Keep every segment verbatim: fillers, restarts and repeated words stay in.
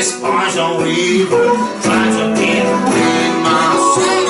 this poison weaver trying to get in my soul.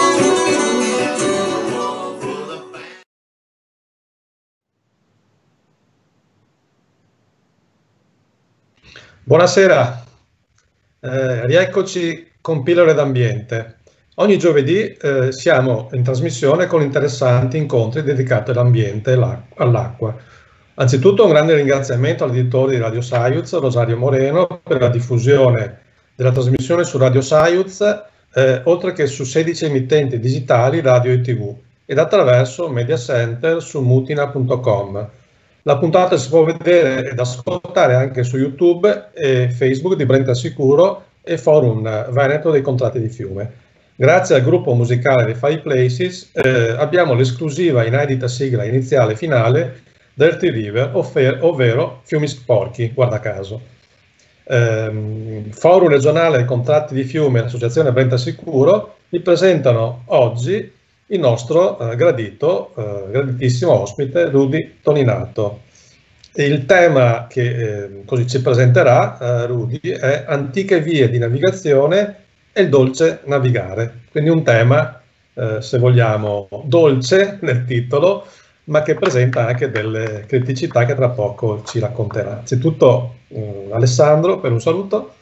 Buonasera, eh, rieccoci con Pillole d'Ambiente. Ogni giovedì eh, siamo in trasmissione con interessanti incontri dedicati all'ambiente e all'acqua. Anzitutto un grande ringraziamento all'editore di Radio Saiuz, Rosario Moreno, per la diffusione della trasmissione su Radio Saiuz, eh, oltre che su sedici emittenti digitali, radio e tv, ed attraverso Media Center su mutina punto com. La puntata si può vedere ed ascoltare anche su YouTube e Facebook di Brenta Sicuro e Forum Veneto dei Contratti di Fiume. Grazie al gruppo musicale dei Five Places eh, abbiamo l'esclusiva inedita sigla iniziale e finale Dirty River, ovvero Fiumi Sporchi, guarda caso. Eh, Forum regionale dei Contratti di Fiume e l'associazione Brenta Sicuro vi presentano oggi il nostro eh, gradito, eh, graditissimo ospite Rudy Toninato. Il tema che eh, così ci presenterà eh, Rudy è antiche vie di navigazione e il dolce navigare. Quindi un tema, eh, se vogliamo, dolce nel titolo, ma che presenta anche delle criticità che tra poco ci racconterà. Anzitutto eh, Alessandro, per un saluto.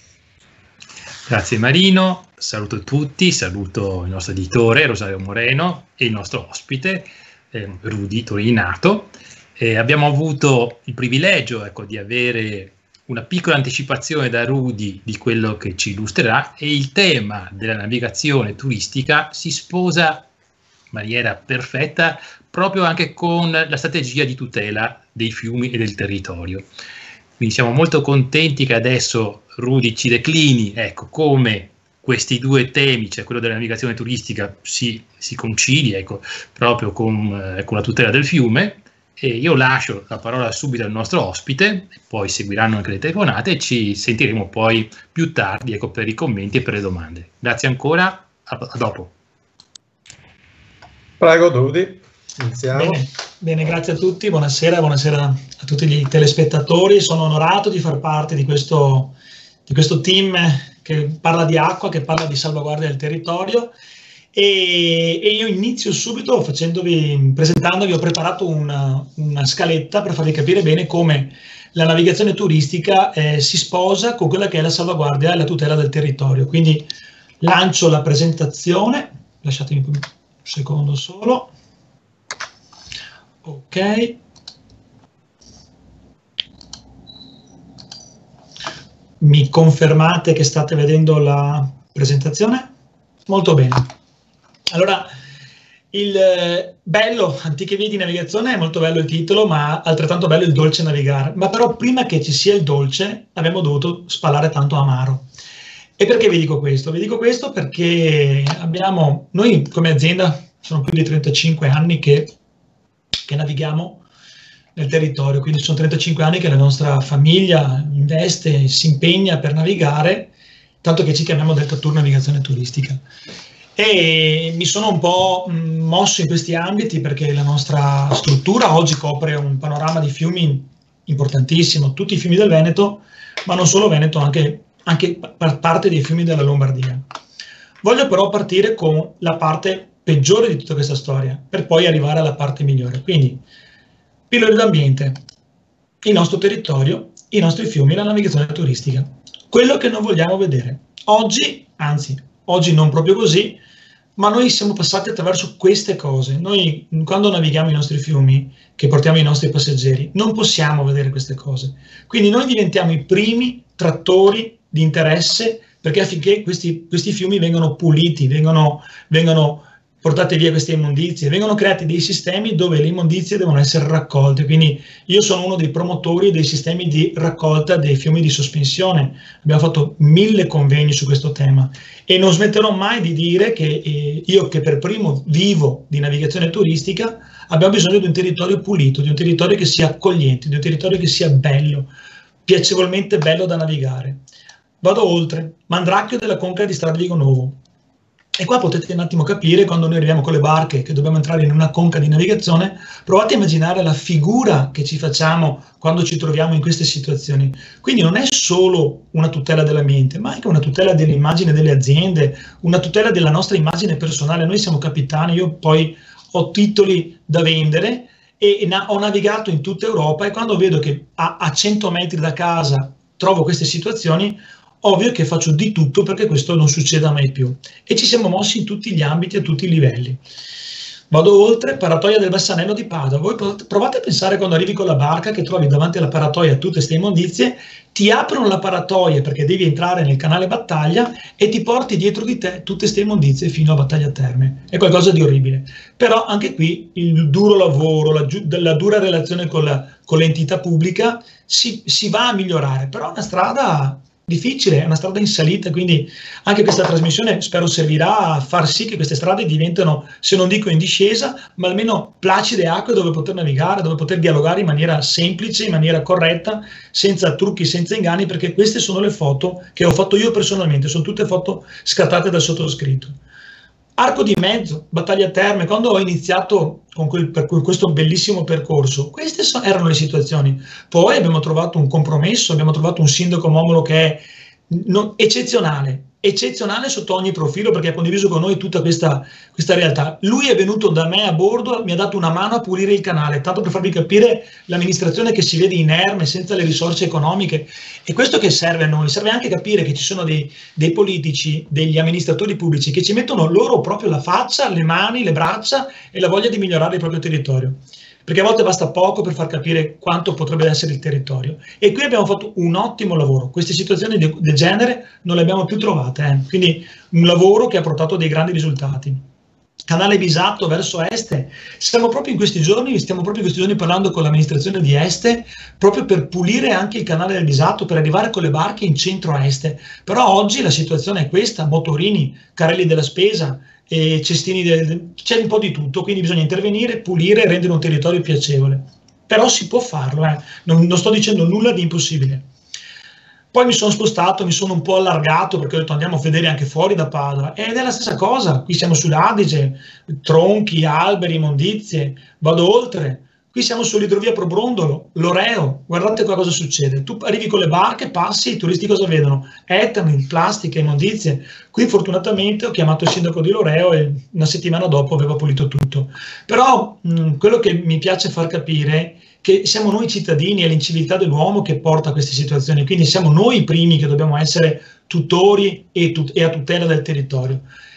Grazie Marino, saluto tutti, saluto il nostro editore Rosario Moreno e il nostro ospite eh, Rudy Toninato. Eh, abbiamo avuto il privilegio, ecco, di avere una piccola anticipazione da Rudy di quello che ci illustrerà, e il tema della navigazione turistica si sposa in maniera perfetta proprio anche con la strategia di tutela dei fiumi e del territorio. Quindi siamo molto contenti che adesso Rudy ci declini, ecco, come questi due temi, cioè quello della navigazione turistica, si, si concili, ecco, proprio con, eh, con la tutela del fiume. E io lascio la parola subito al nostro ospite, poi seguiranno anche le telefonate e ci sentiremo poi più tardi, ecco, per i commenti e per le domande. Grazie ancora, a, a dopo. Prego Rudy. Iniziamo. Bene, bene, grazie a tutti, buonasera, buonasera a tutti gli telespettatori. Sono onorato di far parte di questo, di questo team che parla di acqua, che parla di salvaguardia del territorio, e, e io inizio subito facendovi, presentandovi. Ho preparato una, una scaletta per farvi capire bene come la navigazione turistica eh, si sposa con quella che è la salvaguardia e la tutela del territorio. Quindi lancio la presentazione, lasciatemi un secondo solo. Ok, mi confermate che state vedendo la presentazione? Molto bene. Allora, il eh, bello, antiche vie di navigazione, è molto bello il titolo, ma altrettanto bello il dolce navigare. Ma però prima che ci sia il dolce abbiamo dovuto spalare tanto amaro. E perché vi dico questo? Vi dico questo perché abbiamo, noi come azienda, sono più di trentacinque anni che che navighiamo nel territorio, quindi sono trentacinque anni che la nostra famiglia investe, si impegna per navigare, tanto che ci chiamiamo Delta Tour Navigazione Turistica. E mi sono un po' mosso in questi ambiti perché la nostra struttura oggi copre un panorama di fiumi importantissimo, tutti i fiumi del Veneto, ma non solo Veneto, anche, anche parte dei fiumi della Lombardia. Voglio però partire con la parte peggiore di tutta questa storia, per poi arrivare alla parte migliore. Quindi, pillole d'ambiente, il nostro territorio, i nostri fiumi, la navigazione turistica. Quello che non vogliamo vedere. Oggi, anzi, oggi non proprio così, ma noi siamo passati attraverso queste cose. Noi, quando navighiamo i nostri fiumi, che portiamo i nostri passeggeri, non possiamo vedere queste cose. Quindi noi diventiamo i primi trattori di interesse, perché affinché questi, questi fiumi vengano puliti, vengano, vengano portate via queste immondizie, vengono creati dei sistemi dove le immondizie devono essere raccolte. Quindi io sono uno dei promotori dei sistemi di raccolta dei fiumi di sospensione. Abbiamo fatto mille convegni su questo tema e non smetterò mai di dire che eh, io, che per primo vivo di navigazione turistica, abbiamo bisogno di un territorio pulito, di un territorio che sia accogliente, di un territorio che sia bello, piacevolmente bello da navigare. Vado oltre. Mandracchio della conca di Strada Vigo Novo. E qua potete un attimo capire, quando noi arriviamo con le barche che dobbiamo entrare in una conca di navigazione, provate a immaginare la figura che ci facciamo quando ci troviamo in queste situazioni. Quindi non è solo una tutela dell'ambiente, ma anche una tutela dell'immagine delle aziende, una tutela della nostra immagine personale. Noi siamo capitani, io poi ho titoli da vendere e na- ho navigato in tutta Europa, e quando vedo che a, a cento metri da casa trovo queste situazioni, ovvio che faccio di tutto perché questo non succeda mai più. E ci siamo mossi in tutti gli ambiti, a tutti i livelli. Vado oltre, paratoia del Bassanello di Padova. Voi provate a pensare, quando arrivi con la barca, che trovi davanti alla paratoia tutte queste immondizie, ti aprono la paratoia perché devi entrare nel canale Battaglia e ti porti dietro di te tutte queste immondizie fino a Battaglia Terme. È qualcosa di orribile. Però anche qui il duro lavoro, la, la dura relazione con, la, con l'entità pubblica si, si va a migliorare, però è una strada difficile, è una strada in salita, quindi anche questa trasmissione spero servirà a far sì che queste strade diventano, se non dico in discesa, ma almeno placide acque dove poter navigare, dove poter dialogare in maniera semplice, in maniera corretta, senza trucchi, senza inganni, perché queste sono le foto che ho fatto io personalmente, sono tutte foto scattate dal sottoscritto. Arco di Mezzo, Battaglia Terme, quando ho iniziato con, quel, per questo bellissimo percorso, queste so, erano le situazioni. Poi abbiamo trovato un compromesso, abbiamo trovato un sindaco Momolo che è non, eccezionale, eccezionale sotto ogni profilo, perché ha condiviso con noi tutta questa, questa realtà. Lui è venuto da me a bordo, mi ha dato una mano a pulire il canale, tanto per farvi capire l'amministrazione che si vede inerme, senza le risorse economiche. E questo che serve a noi? Serve anche capire che ci sono dei, dei politici, degli amministratori pubblici che ci mettono loro proprio la faccia, le mani, le braccia e la voglia di migliorare il proprio territorio. Perché a volte basta poco per far capire quanto potrebbe essere il territorio. E qui abbiamo fatto un ottimo lavoro. Queste situazioni del de genere non le abbiamo più trovate. Eh. Quindi un lavoro che ha portato dei grandi risultati. Canale Bisatto verso Este. Stiamo proprio in questi giorni, stiamo proprio in questi giorni parlando con l'amministrazione di Este, proprio per pulire anche il canale del Bisatto, per arrivare con le barche in centro a Este. Però oggi la situazione è questa: motorini, carrelli della spesa, e cestini, c'è un po' di tutto, quindi bisogna intervenire, pulire e rendere un territorio piacevole. Però si può farlo, eh. non, non sto dicendo nulla di impossibile. Poi mi sono spostato, mi sono un po' allargato, perché ho detto andiamo a vedere anche fuori da Padova, ed è la stessa cosa. Qui siamo sull'Adige, tronchi, alberi, immondizie, vado oltre. Qui siamo sull'idrovia Probrondolo, Loreo, guardate qua cosa succede. Tu arrivi con le barche, passi, i turisti cosa vedono? Etani, plastiche, immondizie. Qui fortunatamente ho chiamato il sindaco di Loreo e una settimana dopo aveva pulito tutto. Però mh, quello che mi piace far capire è che siamo noi cittadini e l'inciviltà dell'uomo che porta a queste situazioni, quindi siamo noi i primi che dobbiamo essere tutori e, tut e a tutela del territorio.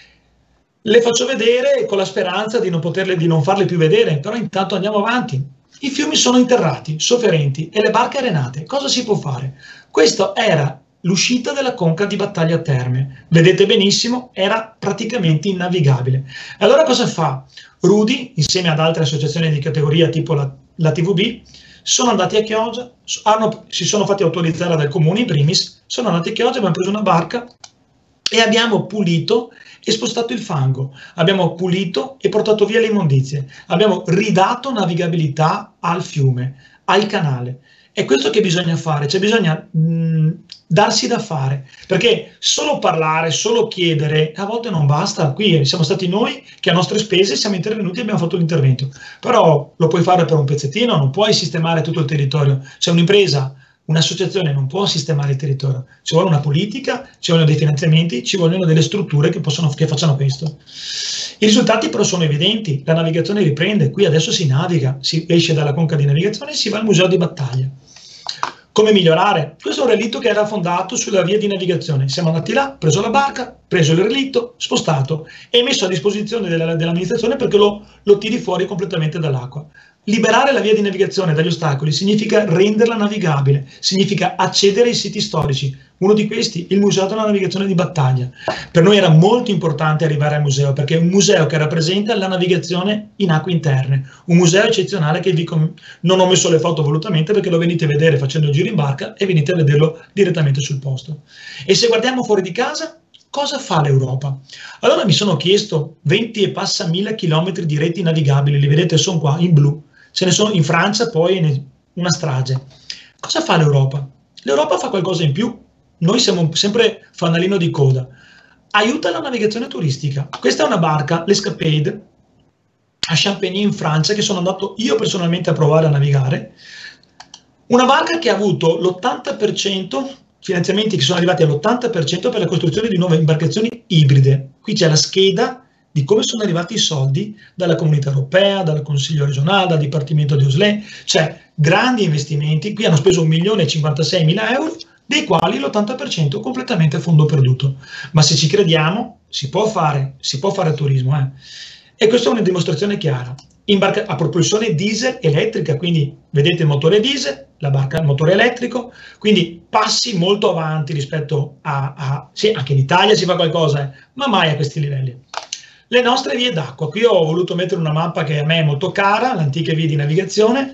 Le faccio vedere con la speranza di non, poterle, di non farle più vedere, però intanto andiamo avanti. I fiumi sono interrati, sofferenti e le barche arenate. Cosa si può fare? Questa era l'uscita della conca di Battaglia Terme. Vedete benissimo, era praticamente innavigabile. Allora cosa fa? Rudy, insieme ad altre associazioni di categoria tipo la, la T V B, sono andati a Chioggia, hanno, si sono fatti autorizzare dal comune in primis, sono andati a Chioggia, abbiamo preso una barca e abbiamo pulito e spostato il fango, abbiamo pulito e portato via le immondizie, abbiamo ridato navigabilità al fiume, al canale. È questo che bisogna fare, cioè bisogna mh, darsi da fare, perché solo parlare, solo chiedere, a volte non basta. Qui siamo stati noi che a nostre spese siamo intervenuti e abbiamo fatto l'intervento, però lo puoi fare per un pezzettino, non puoi sistemare tutto il territorio. C'è un'impresa, un'associazione non può sistemare il territorio, ci vuole una politica, ci vogliono dei finanziamenti, ci vogliono delle strutture che, possono, che facciano questo. I risultati però sono evidenti, la navigazione riprende, qui adesso si naviga, si esce dalla conca di navigazione e si va al museo di Battaglia. Come migliorare? Questo è un relitto che era fondato sulla via di navigazione, siamo andati là, preso la barca, preso il relitto, spostato e messo a disposizione della, dell'amministrazione perché lo, lo tiri fuori completamente dall'acqua. Liberare la via di navigazione dagli ostacoli significa renderla navigabile, significa accedere ai siti storici. Uno di questi, il Museo della Navigazione di Battaglia. Per noi era molto importante arrivare al museo, perché è un museo che rappresenta la navigazione in acque interne. Un museo eccezionale che vi non ho messo le foto volutamente perché lo venite a vedere facendo il giro in barca e venite a vederlo direttamente sul posto. E se guardiamo fuori di casa, cosa fa l'Europa? Allora mi sono chiesto venti e passa mila chilometri di reti navigabili, li vedete, sono qua in blu. Ce ne sono in Francia poi una strage. Cosa fa l'Europa? L'Europa fa qualcosa in più. Noi siamo sempre fanalino di coda. aiuta la navigazione turistica. Questa è una barca, l'Escapade, a Champigny in Francia, che sono andato io personalmente a provare a navigare. Una barca che ha avuto l'ottanta per cento, finanziamenti che sono arrivati all'ottanta per cento per la costruzione di nuove imbarcazioni ibride. Qui c'è la scheda di come sono arrivati i soldi dalla Comunità Europea, dal Consiglio regionale, dal Dipartimento di Oslè, cioè grandi investimenti. Qui hanno speso un milione e cinquantaseimila euro, dei quali l'ottanta per cento completamente a fondo perduto. Ma se ci crediamo, si può fare, si può fare turismo. Eh. E questa è una dimostrazione chiara. In barca a propulsione diesel elettrica, quindi vedete il motore diesel, la barca il motore elettrico, quindi passi molto avanti rispetto a... a sì, anche in Italia si fa qualcosa, eh, ma mai a questi livelli. Le nostre vie d'acqua, qui ho voluto mettere una mappa che a me è molto cara, l'antica via di navigazione.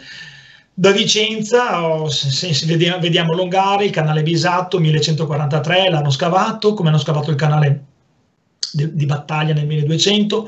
Da Vicenza oh, se, se vediamo, vediamo Longari, il canale Bisatto millecentoquarantatré, l'hanno scavato, come hanno scavato il canale di, di Battaglia nel milleduecento,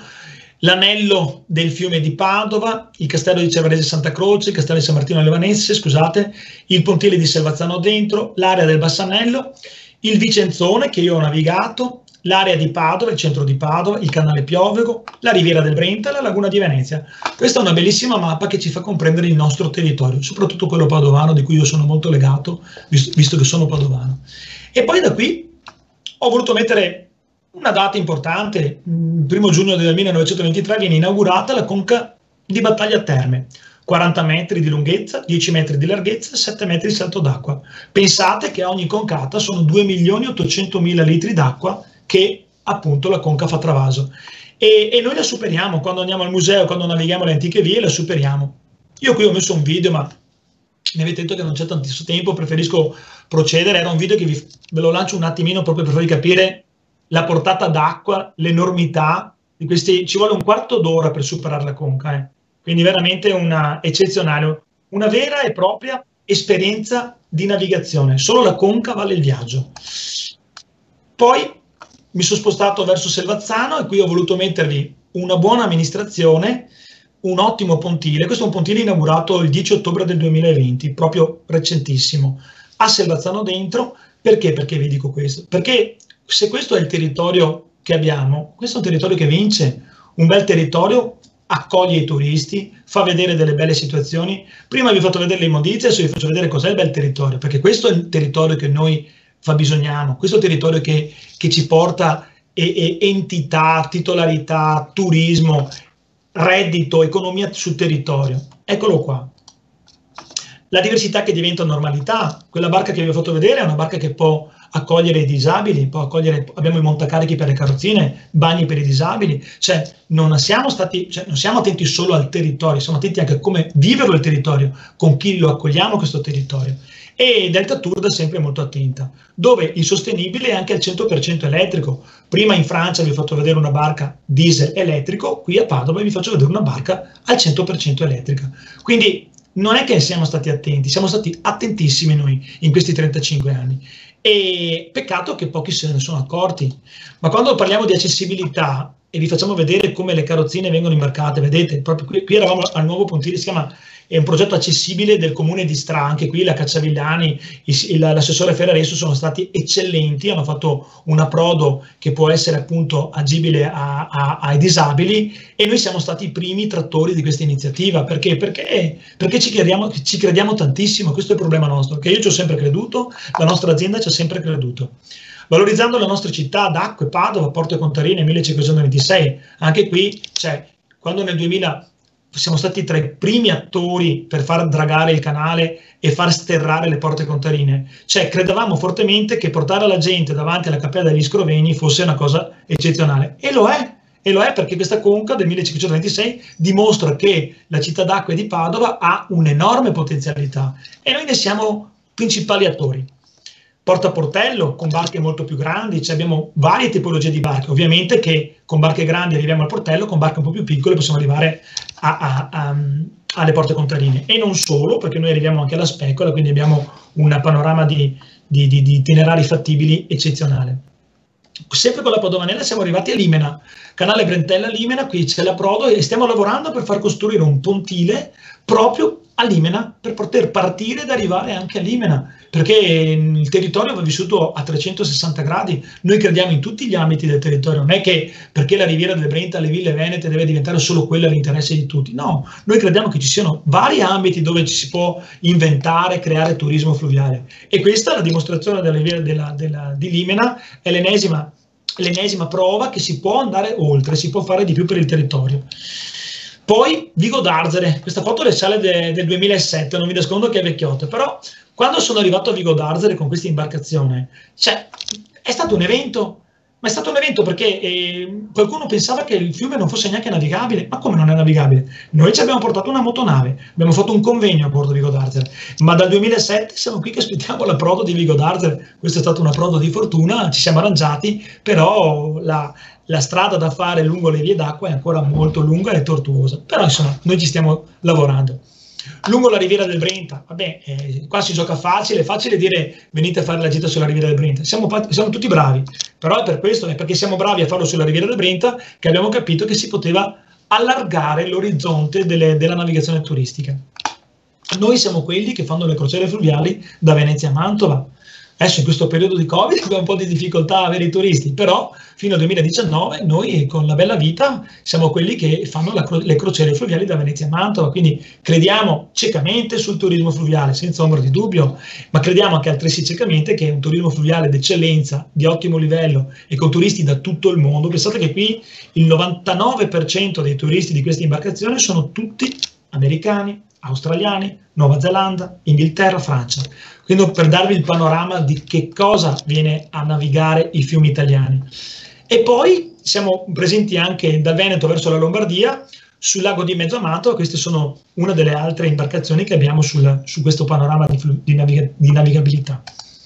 l'anello del fiume di Padova, il castello di Cevarese Santa Croce, il castello di San Martino Levanese, scusate, il pontile di Selvazzano Dentro, l'area del Bassanello, il Vicenzone che io ho navigato, l'area di Padova, il centro di Padova, il canale Piovego, la riviera del Brenta e la laguna di Venezia. Questa è una bellissima mappa che ci fa comprendere il nostro territorio, soprattutto quello padovano, di cui io sono molto legato, visto, visto che sono padovano. E poi da qui ho voluto mettere una data importante. Il primo giugno del millenovecentoventitré viene inaugurata la conca di Battaglia Terme, quaranta metri di lunghezza, dieci metri di larghezza, sette metri di salto d'acqua. Pensate che a ogni concata sono due milioni ottocentomila litri d'acqua che appunto la conca fa travaso, e, e noi la superiamo quando andiamo al museo, quando navighiamo le antiche vie, la superiamo. Io qui ho messo un video, ma mi avete detto che non c'è tantissimo tempo, preferisco procedere. Era un video che vi, ve lo lancio un attimino proprio per farvi capire la portata d'acqua, l'enormità di questi. Ci vuole un quarto d'ora per superare la conca, eh. Quindi veramente una eccezionale, una vera e propria esperienza di navigazione. Solo la conca vale il viaggio. Poi mi sono spostato verso Selvazzano e qui ho voluto mettervi una buona amministrazione, un ottimo pontile. Questo è un pontile inaugurato il dieci ottobre del duemilaventi, proprio recentissimo, a Selvazzano Dentro. Perché? Perché vi dico questo? Perché se questo è il territorio che abbiamo, questo è un territorio che vince, un bel territorio, accoglie i turisti, fa vedere delle belle situazioni. Prima vi ho fatto vedere le immondizie, adesso vi faccio vedere cos'è il bel territorio, perché questo è il territorio che noi fabbisogniamo, questo territorio che, che ci porta e, e entità, titolarità, turismo, reddito, economia sul territorio. Eccolo qua. La diversità che diventa normalità. Quella barca che vi ho fatto vedere è una barca che può accogliere i disabili, può accogliere, abbiamo i montacarichi per le carrozzine, bagni per i disabili, cioè non siamo stati, cioè non siamo attenti solo al territorio, siamo attenti anche a come viverlo il territorio, con chi lo accogliamo questo territorio. E Delta Tour da sempre molto attenta, dove il sostenibile è anche al cento per cento elettrico. Prima in Francia vi ho fatto vedere una barca diesel elettrico, qui a Padova vi faccio vedere una barca al cento per cento elettrica. Quindi non è che siamo stati attenti, siamo stati attentissimi noi in questi trentacinque anni. E peccato che pochi se ne sono accorti. Ma quando parliamo di accessibilità e vi facciamo vedere come le carrozzine vengono imbarcate, vedete, proprio qui, qui eravamo al nuovo pontile, si chiama, è un progetto accessibile del comune di Stra, anche qui la Cacciavillani, l'assessore Ferraresso sono stati eccellenti, hanno fatto un approdo che può essere appunto agibile a, a, ai disabili, e noi siamo stati i primi trattori di questa iniziativa. Perché? Perché, perché ci, crediamo, ci crediamo tantissimo, questo è il problema nostro, che io ci ho sempre creduto, la nostra azienda ci ha sempre creduto. Valorizzando la nostra città d'acque, Padova, Porto Contarine millecinquecentoventisei, anche qui, cioè, quando nel duemila siamo stati tra i primi attori per far dragare il canale e far sterrare le Porte Contarine, cioè credevamo fortemente che portare la gente davanti alla Cappella degli Scrovegni fosse una cosa eccezionale, e lo è, e lo è perché questa conca del millecinquecentoventisei dimostra che la città d'acque di Padova ha un'enorme potenzialità e noi ne siamo principali attori. Porta Portello con barche molto più grandi, cioè abbiamo varie tipologie di barche, ovviamente che con barche grandi arriviamo al portello, con barche un po' più piccole possiamo arrivare a, a, a, alle Porte Contarine, e non solo, perché noi arriviamo anche alla Specola, quindi abbiamo un panorama di, di, di, di itinerari fattibili eccezionale. Sempre con la Padovanella siamo arrivati a Limena, canale Brentella-Limena, qui c'è l'approdo e stiamo lavorando per far costruire un pontile proprio a Limena per poter partire ed arrivare anche a Limena. perché il territorio va vissuto a trecentosessanta gradi. Noi crediamo in tutti gli ambiti del territorio, non è che perché la Riviera del Brenta, le ville venete deve diventare solo quella l'interesse di tutti, no, noi crediamo che ci siano vari ambiti dove ci si può inventare, creare turismo fluviale, e questa, la dimostrazione della Riviera della, della, di Limena, è l'ennesima l'ennesima prova che si può andare oltre, si può fare di più per il territorio. Poi Vigo d'Arzere, questa foto risale de, del duemilasette, non vi nascondo che è vecchiotta, però quando sono arrivato a Vigo d'Arzere con questa imbarcazione, cioè, è stato un evento, ma è stato un evento perché eh, qualcuno pensava che il fiume non fosse neanche navigabile. Ma come non è navigabile? Noi ci abbiamo portato una motonave, abbiamo fatto un convegno a bordo di Vigo d'Arzere, ma dal duemilasette siamo qui che aspettiamo l'approdo di Vigo d'Arzere. Questo è stato un approdo di fortuna, ci siamo arrangiati, però la, la strada da fare lungo le vie d'acqua è ancora molto lunga e tortuosa, però insomma noi ci stiamo lavorando. Lungo la Riviera del Brenta, vabbè, eh, qua si gioca facile, è facile dire venite a fare la gita sulla Riviera del Brenta, siamo, siamo tutti bravi, però è per questo, è perché siamo bravi a farlo sulla Riviera del Brenta che abbiamo capito che si poteva allargare l'orizzonte della navigazione turistica. Noi siamo quelli che fanno le crociere fluviali da Venezia a Mantova. Adesso in questo periodo di Covid abbiamo un po' di difficoltà a avere i turisti, però fino al duemiladiciannove noi con la Bella Vita siamo quelli che fanno la, le crociere fluviali da Venezia a Mantova, quindi crediamo ciecamente sul turismo fluviale, senza ombra di dubbio, ma crediamo anche altresì ciecamente che è un turismo fluviale d'eccellenza, di ottimo livello e con turisti da tutto il mondo. Pensate che qui il novantanove per cento dei turisti di questa imbarcazione sono tutti americani, australiani, Nuova Zelanda, Inghilterra, Francia. Quindi per darvi il panorama di che cosa viene a navigare i fiumi italiani. E poi siamo presenti anche dal Veneto verso la Lombardia, sul lago di Mezzo Amato. Queste sono una delle altre imbarcazioni che abbiamo sul, su questo panorama di, di, naviga, di navigabilità.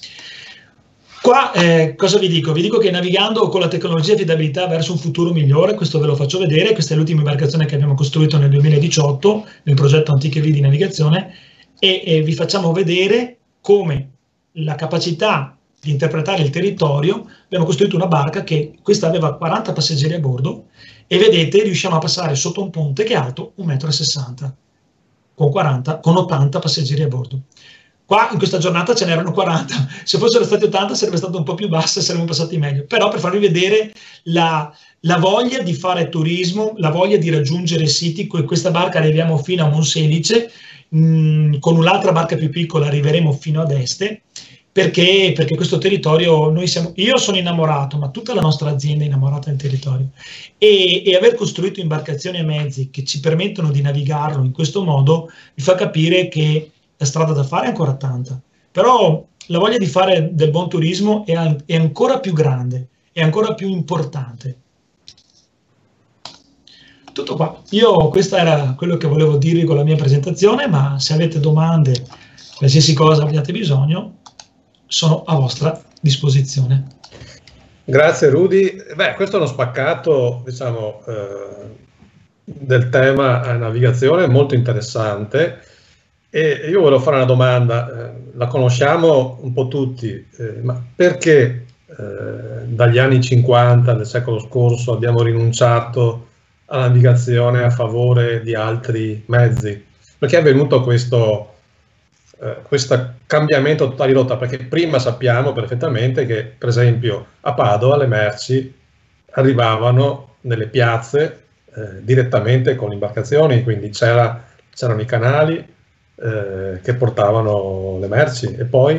Qua eh, cosa vi dico? Vi dico che navigando con la tecnologia e affidabilità verso un futuro migliore, questo ve lo faccio vedere, questa è l'ultima imbarcazione che abbiamo costruito nel duemiladiciotto, nel progetto Antiche Vie di Navigazione, e, e vi facciamo vedere come la capacità di interpretare il territorio. Abbiamo costruito una barca che questa aveva quaranta passeggeri a bordo e vedete riusciamo a passare sotto un ponte che è alto un metro e sessanta con, quaranta, con ottanta passeggeri a bordo. Qua in questa giornata ce n'erano quaranta, se fossero stati ottanta sarebbe stato un po' più bassa e saremmo passati meglio, però per farvi vedere la, la voglia di fare turismo, la voglia di raggiungere siti. Con questa barca arriviamo fino a Monselice, mh, con un'altra barca più piccola arriveremo fino ad Este, perché, perché questo territorio, noi siamo, io sono innamorato, ma tutta la nostra azienda è innamorata del territorio, e, e aver costruito imbarcazioni e mezzi che ci permettono di navigarlo in questo modo vi fa capire che la strada da fare è ancora tanta, però la voglia di fare del buon turismo è, è ancora più grande, è ancora più importante. Tutto qua. Io, questo era quello che volevo dirvi con la mia presentazione, ma se avete domande, qualsiasi cosa abbiate bisogno, sono a vostra disposizione. Grazie Rudy. Beh, questo è uno spaccato, diciamo, eh, del tema navigazione molto interessante. E io volevo fare una domanda, eh, la conosciamo un po' tutti, eh, ma perché eh, dagli anni cinquanta del secolo scorso abbiamo rinunciato alla navigazione a favore di altri mezzi? Perché è avvenuto questo, eh, questo cambiamento totale di rotta? Perché prima sappiamo perfettamente che, per esempio, a Padova le merci arrivavano nelle piazze eh, direttamente con le imbarcazioni, quindi c'era, c'erano i canali Eh, che portavano le merci. E poi?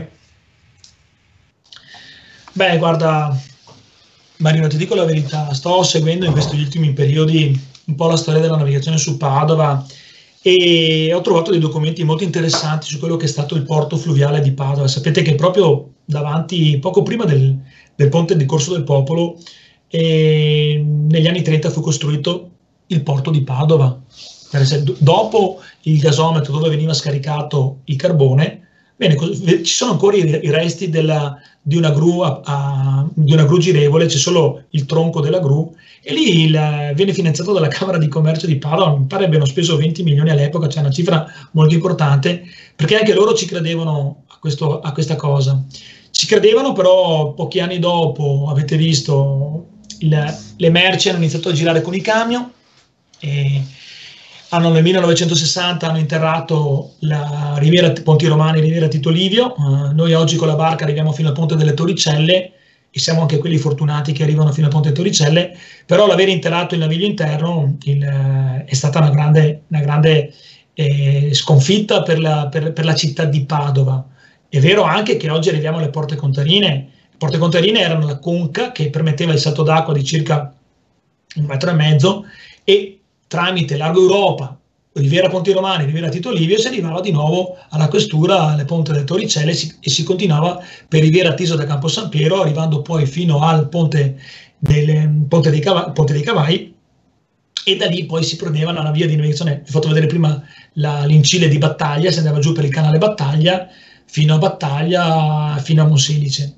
Beh, guarda Marino, ti dico la verità, sto seguendo in questi ultimi periodi un po' la storia della navigazione su Padova e ho trovato dei documenti molto interessanti su quello che è stato il porto fluviale di Padova. Sapete che proprio davanti, poco prima del, del ponte di Corso del Popolo, eh, negli anni trenta fu costruito il porto di Padova. Dopo il gasometro dove veniva scaricato il carbone, bene, ci sono ancora i, i resti della, di, una gru a, a, di una gru girevole, c'è solo il tronco della gru, e lì il, viene finanziato dalla Camera di Commercio di Padova. Mi pare abbiano speso venti milioni all'epoca, cioè una cifra molto importante, perché anche loro ci credevano a, questo, a questa cosa. Ci credevano, però pochi anni dopo, avete visto, il, le merci hanno iniziato a girare con i camion, e hanno nel millenovecentosessanta hanno interrato la Riviera Ponti Romani, Riviera Tito Livio. Uh, noi oggi con la barca arriviamo fino al Ponte delle Torricelle e siamo anche quelli fortunati che arrivano fino al Ponte delle Torricelle, però l'aver interrato il naviglio interno il, uh, è stata una grande, una grande eh, sconfitta per la, per, per la città di Padova. È vero anche che oggi arriviamo alle Porte Contarine. Le Porte Contarine erano la conca che permetteva il salto d'acqua di circa un metro e mezzo e tramite Largo Europa, Riviera Ponti Romani, Riviera Tito Livio si arrivava di nuovo alla questura, alle Ponte delle Torricelle, e si continuava per Riviera Tiso da Campo San Piero, arrivando poi fino al Ponte, del, ponte, dei, Cavalli, ponte dei Cavalli, e da lì poi si prendeva la via di navigazione. Vi ho fatto vedere prima l'incile di Battaglia, si andava giù per il canale Battaglia, fino a Battaglia, fino a Monselice.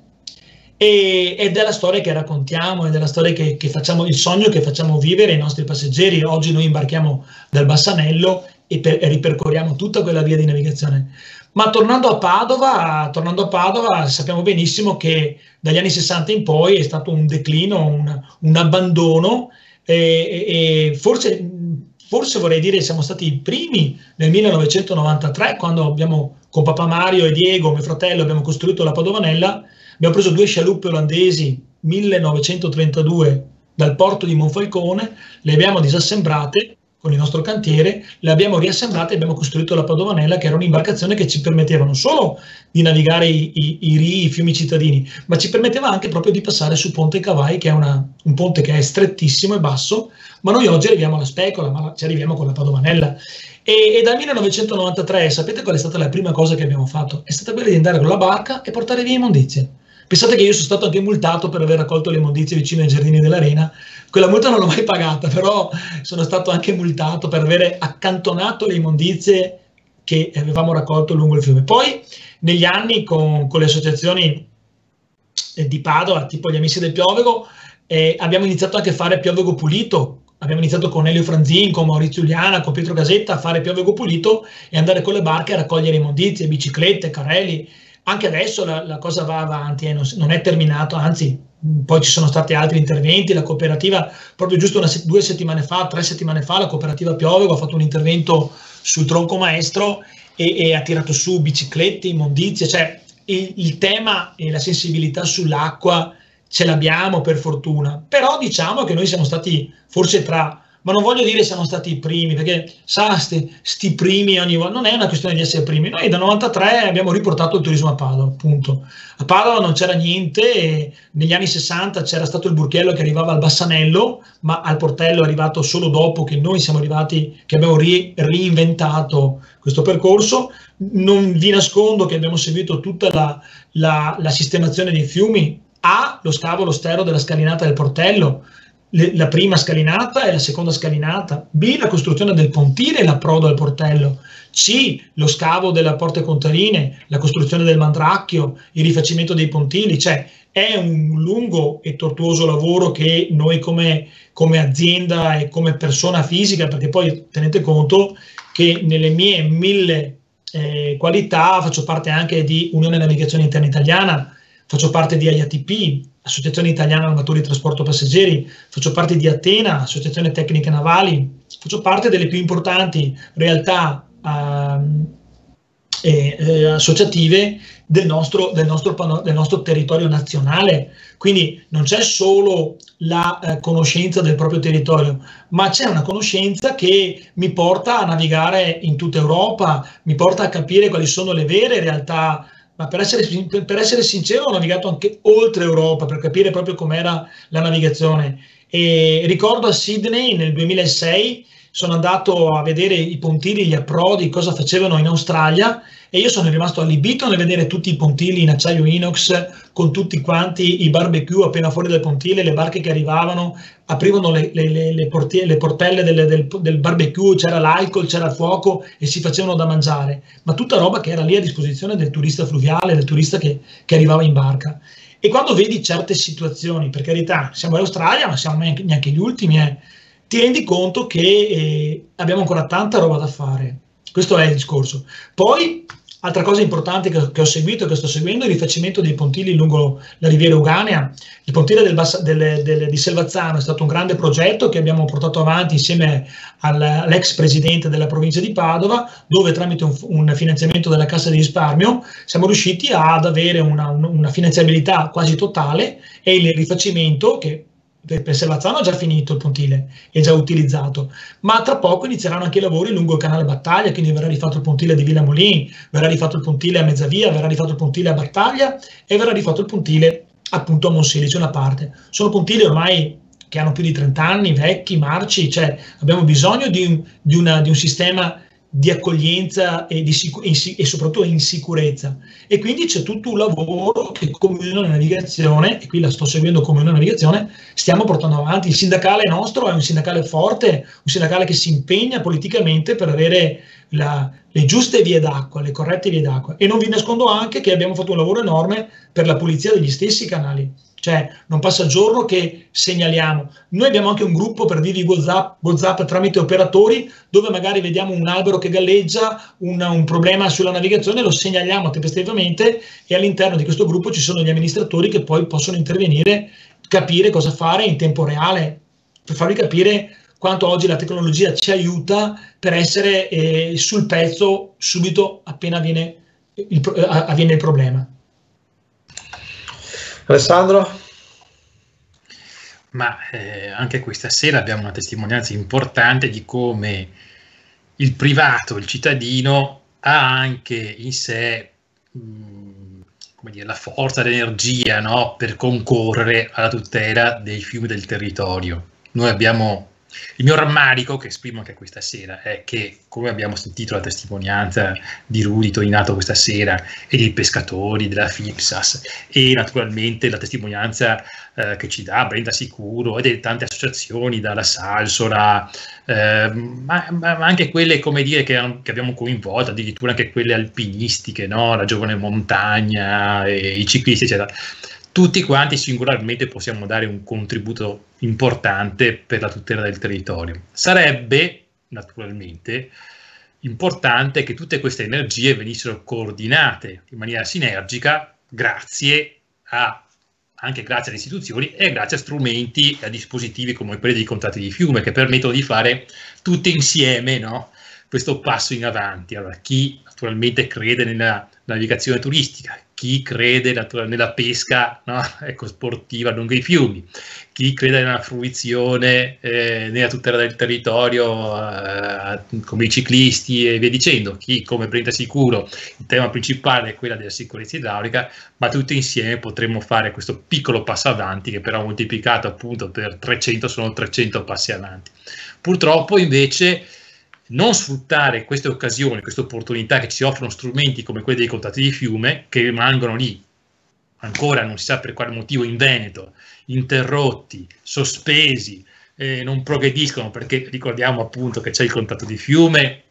E, ed è la storia che raccontiamo, ed è la storia che, che facciamo, il sogno che facciamo vivere ai nostri passeggeri. Oggi noi imbarchiamo dal Bassanello e, per, e ripercorriamo tutta quella via di navigazione. Ma tornando a Padova, tornando a Padova, sappiamo benissimo che dagli anni sessanta in poi è stato un declino, un, un abbandono, e, e forse, forse vorrei dire siamo stati i primi nel millenovecentonovantatré, quando abbiamo, con papà Mario e Diego, mio fratello, abbiamo costruito la Padovanella. Abbiamo preso due scialuppe olandesi millenovecentotrentadue dal porto di Monfalcone, le abbiamo disassemblate con il nostro cantiere, le abbiamo riassemblate e abbiamo costruito la Padovanella, che era un'imbarcazione che ci permetteva non solo di navigare i, i, i rii, i fiumi cittadini, ma ci permetteva anche proprio di passare su Ponte Cavai, che è una, un ponte che è strettissimo e basso, ma noi oggi arriviamo alla Specola, ma ci arriviamo con la Padovanella. E, e dal millenovecentonovantatré, sapete qual è stata la prima cosa che abbiamo fatto? È stata quella di andare con la barca e portare via immondizie. Pensate che io sono stato anche multato per aver raccolto le immondizie vicino ai giardini dell'Arena. Quella multa non l'ho mai pagata, però sono stato anche multato per aver accantonato le immondizie che avevamo raccolto lungo il fiume. Poi negli anni con, con le associazioni di Padova, tipo gli Amici del Piovego, eh, abbiamo iniziato anche a fare Piovego Pulito. Abbiamo iniziato con Elio Franzin, con Maurizio Uliana, con Pietro Casetta a fare Piovego Pulito e andare con le barche a raccogliere immondizie, biciclette, carrelli. Anche adesso la, la cosa va avanti e non, non è terminato, anzi poi ci sono stati altri interventi. La cooperativa, proprio giusto una, due settimane fa, tre settimane fa, la cooperativa Piovego ha fatto un intervento sul tronco maestro e, e ha tirato su biciclette, immondizie, cioè il, il tema e la sensibilità sull'acqua ce l'abbiamo per fortuna, però diciamo che noi siamo stati forse tra, ma non voglio dire siamo stati i primi, perché sa, sti, sti primi ogni volta, non è una questione di essere primi. Noi dal novantatré abbiamo riportato il turismo a Padova, appunto. A Padova non c'era niente, e negli anni sessanta c'era stato il burchiello che arrivava al Bassanello, ma al portello è arrivato solo dopo che noi siamo arrivati, che abbiamo ri, reinventato questo percorso. Non vi nascondo che abbiamo seguito tutta la, la, la sistemazione dei fiumi. A, lo scavo, lo stero della scalinata del portello, Le, la prima scalinata e la seconda scalinata. B, la costruzione del pontile e l'approdo al portello. C, lo scavo delle Porte Contarine, la costruzione del Mandracchio, il rifacimento dei pontili. Cioè è un lungo e tortuoso lavoro che noi come, come azienda e come persona fisica, perché poi tenete conto che nelle mie mille eh, qualità faccio parte anche di Unione Navigazione Interna Italiana, faccio parte di A I A T P, Associazione Italiana Armatori di Trasporto Passeggeri, faccio parte di Atena, Associazione Tecniche Navali, faccio parte delle più importanti realtà uh, eh, eh, associative del nostro, del, nostro, del nostro territorio nazionale. Quindi non c'è solo la eh, conoscenza del proprio territorio, ma c'è una conoscenza che mi porta a navigare in tutta Europa, mi porta a capire quali sono le vere realtà. Ma per essere, per essere sincero, ho navigato anche oltre Europa per capire proprio com'era la navigazione. E ricordo a Sydney nel duemilasei sono andato a vedere i pontili, gli approdi, cosa facevano in Australia, e io sono rimasto allibito nel vedere tutti i pontili in acciaio inox con tutti quanti i barbecue appena fuori dal pontile, le barche che arrivavano, aprivano le, le, le, le, portie, le portelle del, del, del barbecue, c'era l'alcol, c'era il fuoco e si facevano da mangiare, ma tutta roba che era lì a disposizione del turista fluviale, del turista che, che arrivava in barca. E quando vedi certe situazioni, per carità, siamo in Australia, ma siamo neanche, neanche gli ultimi, eh, ti rendi conto che eh, abbiamo ancora tanta roba da fare. Questo è il discorso. Poi Altra cosa importante che, che ho seguito e che sto seguendo è il rifacimento dei pontili lungo la riviera Euganea. Il pontile del Bassa, del, del, di Selvazzano è stato un grande progetto che abbiamo portato avanti insieme al, all'ex presidente della provincia di Padova, dove tramite un, un finanziamento della Cassa di risparmio siamo riusciti ad avere una, una finanziabilità quasi totale, e il rifacimento che per Selvazzano è già finito, il pontile è già utilizzato, ma tra poco inizieranno anche i lavori lungo il canale Battaglia, quindi verrà rifatto il pontile di Villa Molin, verrà rifatto il pontile a Mezzavia, verrà rifatto il pontile a Battaglia e verrà rifatto il pontile appunto a Monselice una parte. Sono pontili ormai che hanno più di trenta anni, vecchi, marci, cioè abbiamo bisogno di un, di una, di un sistema di accoglienza e, di sicu- e soprattutto in sicurezza, e quindi c'è tutto un lavoro che come Unione Navigazione, e qui la sto seguendo come Unione Navigazione, stiamo portando avanti. Il sindacale nostro è un sindacale forte, un sindacale che si impegna politicamente per avere la, le giuste vie d'acqua, le corrette vie d'acqua, e non vi nascondo anche che abbiamo fatto un lavoro enorme per la pulizia degli stessi canali. Cioè non passa giorno che segnaliamo. Noi abbiamo anche un gruppo, per dirvi, WhatsApp, WhatsApp tramite operatori, dove magari vediamo un albero che galleggia, un, un problema sulla navigazione, lo segnaliamo tempestivamente, e all'interno di questo gruppo ci sono gli amministratori che poi possono intervenire, capire cosa fare in tempo reale, per farvi capire quanto oggi la tecnologia ci aiuta per essere eh, sul pezzo subito appena avviene il, avviene il problema. Alessandro? Ma eh, anche questa sera abbiamo una testimonianza importante di come il privato, il cittadino, ha anche in sé mh, come dire, la forza, l'energia, no? Per concorrere alla tutela dei fiumi del territorio. Noi abbiamo, il mio rammarico, che esprimo anche questa sera, è che, come abbiamo sentito la testimonianza di Rudy Toninato questa sera, e dei pescatori, della FIPSAS, e naturalmente la testimonianza eh, che ci dà Brenta Sicuro, e delle tante associazioni, dalla Salsola, eh, ma, ma anche quelle, come dire, che, che abbiamo coinvolto, addirittura anche quelle alpinistiche, no? La Giovane Montagna, e i ciclisti, eccetera. Tutti quanti singolarmente possiamo dare un contributo importante per la tutela del territorio. Sarebbe naturalmente importante che tutte queste energie venissero coordinate in maniera sinergica, grazie a, anche grazie alle istituzioni e grazie a strumenti e a dispositivi come quelli dei contratti di fiume, che permettono di fare tutti insieme, no? Questo passo in avanti. Allora, chi naturalmente crede nella navigazione turistica, chi crede nella pesca, no? Ecco, sportiva lungo i fiumi, chi crede nella fruizione, eh, nella tutela del territorio, eh, come i ciclisti e via dicendo, chi come Brenta Sicuro, il tema principale è quella della sicurezza idraulica, ma tutti insieme potremmo fare questo piccolo passo avanti, che però moltiplicato appunto per trecento sono trecento passi avanti. Purtroppo invece non sfruttare queste occasioni, queste opportunità che ci offrono strumenti come quelli dei contratti di fiume, che rimangono lì ancora non si sa per quale motivo in Veneto, interrotti, sospesi, eh, non progrediscono, perché ricordiamo appunto che c'è il contratto di fiume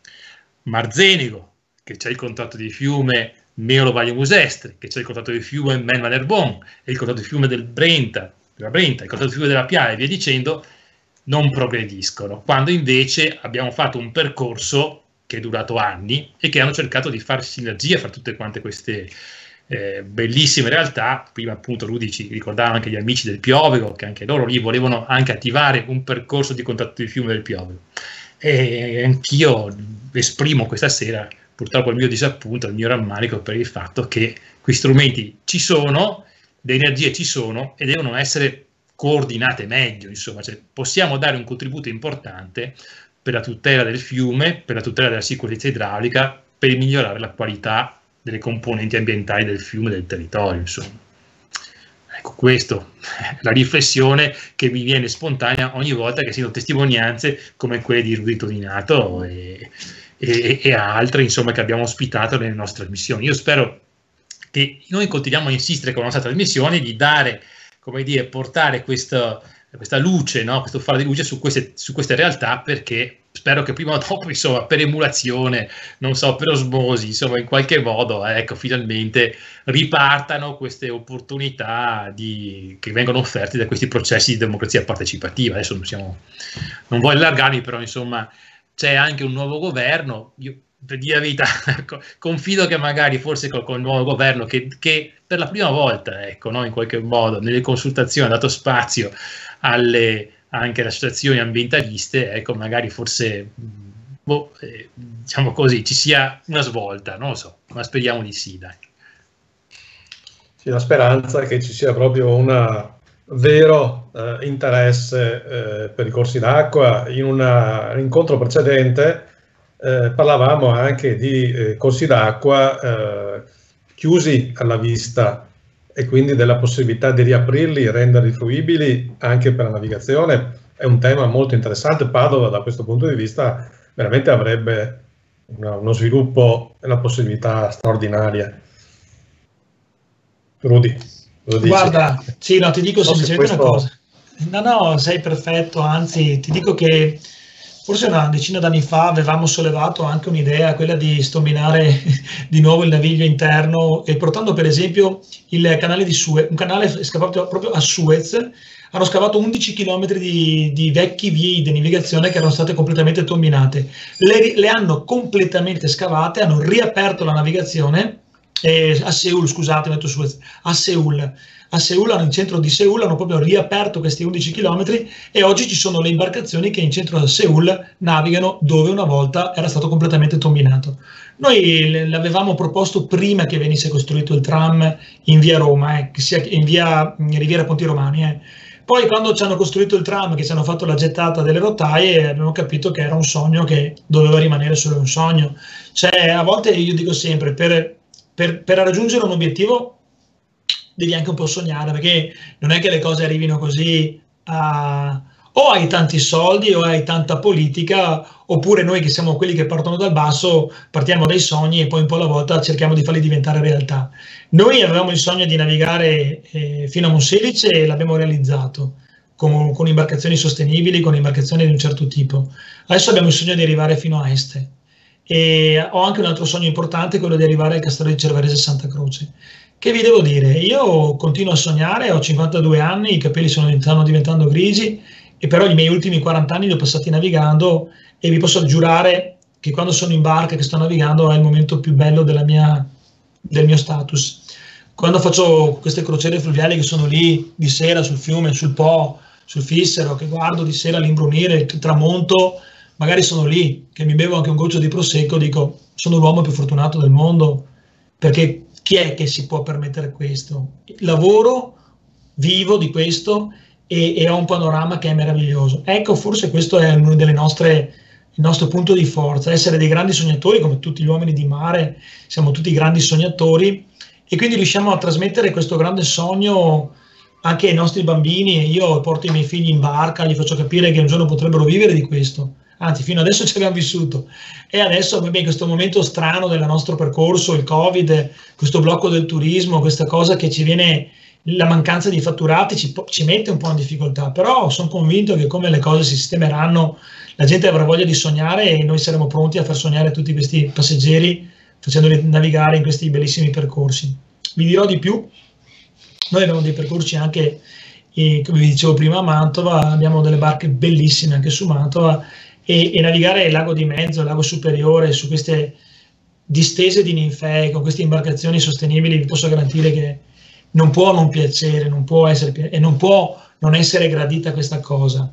Marzenico, che c'è il contratto di fiume Meolo Valle Musestre, che c'è il contratto di fiume Men Manerbon, e il contratto di fiume del Brenta, della Brenta, il contratto di fiume della Piave e via dicendo, non progrediscono, quando invece abbiamo fatto un percorso che è durato anni e che hanno cercato di fare sinergia fra tutte quante queste eh, bellissime realtà. Prima appunto Rudy ci ricordava anche gli amici del Piovego, che anche loro lì volevano anche attivare un percorso di contratto di fiume del Piovego, e anch'io esprimo questa sera purtroppo il mio disappunto, il mio rammarico per il fatto che questi strumenti ci sono, le energie ci sono e devono essere coordinate meglio, insomma, cioè, possiamo dare un contributo importante per la tutela del fiume, per la tutela della sicurezza idraulica, per migliorare la qualità delle componenti ambientali del fiume e del territorio, insomma. Ecco, questo è la riflessione che mi viene spontanea ogni volta che sento testimonianze come quelle di Rudy Toninato e, e, e altre, insomma, che abbiamo ospitato nelle nostre trasmissioni. Io spero che noi continuiamo a insistere con la nostra trasmissione di dare, come dire, portare questa, questa luce, no? Questo faro di luce su queste, su queste realtà, perché spero che prima o dopo, insomma, per emulazione, non so, per osmosi, insomma, in qualche modo, ecco, finalmente ripartano queste opportunità di, che vengono offerte da questi processi di democrazia partecipativa. Adesso non, siamo, non voglio allargarmi, però insomma c'è anche un nuovo governo. Io per dire la verità, confido che magari forse con, con il nuovo governo che, che per la prima volta, ecco, no, in qualche modo, nelle consultazioni ha dato spazio alle, anche alle associazioni ambientaliste, ecco, magari forse, boh, eh, diciamo così, ci sia una svolta, non lo so, ma speriamo di sì, dai. Sì, la speranza è che ci sia proprio un vero eh, interesse eh, per i corsi d'acqua. In una, un incontro precedente eh, parlavamo anche di eh, corsi d'acqua eh, chiusi alla vista e quindi della possibilità di riaprirli, renderli fruibili anche per la navigazione. È un tema molto interessante. Padova da questo punto di vista veramente avrebbe una, uno sviluppo e una possibilità straordinaria. Rudy, guarda, sì, no, ti dico so semplicemente questo... una cosa. No, no, sei perfetto, anzi, ti dico che forse una decina d'anni fa avevamo sollevato anche un'idea, quella di stominare di nuovo il naviglio interno e portando per esempio il canale di Suez, un canale scavato proprio a Suez, hanno scavato undici chilometri di, di vecchi vie di navigazione che erano state completamente tombinate. Le, le hanno completamente scavate, hanno riaperto la navigazione eh, a Seul, scusate, metto Suez, a Seul. A Seul, nel centro di Seul, hanno proprio riaperto questi undici chilometri e oggi ci sono le imbarcazioni che in centro a Seul navigano dove una volta era stato completamente tombinato. Noi l'avevamo proposto prima che venisse costruito il tram in via Roma, eh, che sia in via Riviera Ponti Romani. Eh. Poi quando ci hanno costruito il tram, che ci hanno fatto la gettata delle rotaie, abbiamo capito che era un sogno che doveva rimanere solo un sogno. Cioè, a volte io dico sempre, per, per, per raggiungere un obiettivo devi anche un po' sognare, perché non è che le cose arrivino così a... o hai tanti soldi o hai tanta politica, oppure noi che siamo quelli che partono dal basso partiamo dai sogni e poi un po' alla volta cerchiamo di farli diventare realtà. Noi avevamo il sogno di navigare eh, fino a Monselice e l'abbiamo realizzato con, con imbarcazioni sostenibili, con imbarcazioni di un certo tipo. Adesso abbiamo il sogno di arrivare fino a Este e ho anche un altro sogno importante, quello di arrivare al Castello di Cervarese Santa Croce. Che vi devo dire? Io continuo a sognare, ho cinquantadue anni, i capelli sono, stanno diventando grigi, e però i miei ultimi quaranta anni li ho passati navigando e vi posso giurare che quando sono in barca, che sto navigando, è il momento più bello della mia, del mio status. Quando faccio queste crociere fluviali che sono lì di sera sul fiume, sul Po, sul Fissero, che guardo di sera l'imbrunire, il tramonto, magari sono lì, che mi bevo anche un goccio di prosecco, dico, sono l'uomo più fortunato del mondo, perché chi è che si può permettere questo? Lavoro, vivo di questo e, e ho un panorama che è meraviglioso. Ecco, forse questo è uno delle nostre, il nostro punto di forza, essere dei grandi sognatori, come tutti gli uomini di mare, siamo tutti grandi sognatori e quindi riusciamo a trasmettere questo grande sogno anche ai nostri bambini. Io porto i miei figli in barca, gli faccio capire che un giorno potrebbero vivere di questo. Anzi, fino adesso ci abbiamo vissuto e adesso in questo momento strano del nostro percorso, il Covid, questo blocco del turismo, questa cosa che ci viene, la mancanza di fatturati ci, ci mette un po' in difficoltà, però sono convinto che come le cose si sistemeranno la gente avrà voglia di sognare e noi saremo pronti a far sognare tutti questi passeggeri facendoli navigare in questi bellissimi percorsi. Vi dirò di più, noi abbiamo dei percorsi anche, eh, come vi dicevo prima, a Mantova, abbiamo delle barche bellissime anche su Mantova, E, e navigare il lago di mezzo, il lago superiore, su queste distese di ninfee, con queste imbarcazioni sostenibili, vi posso garantire che non può non piacere, non può essere, e non può non essere gradita questa cosa.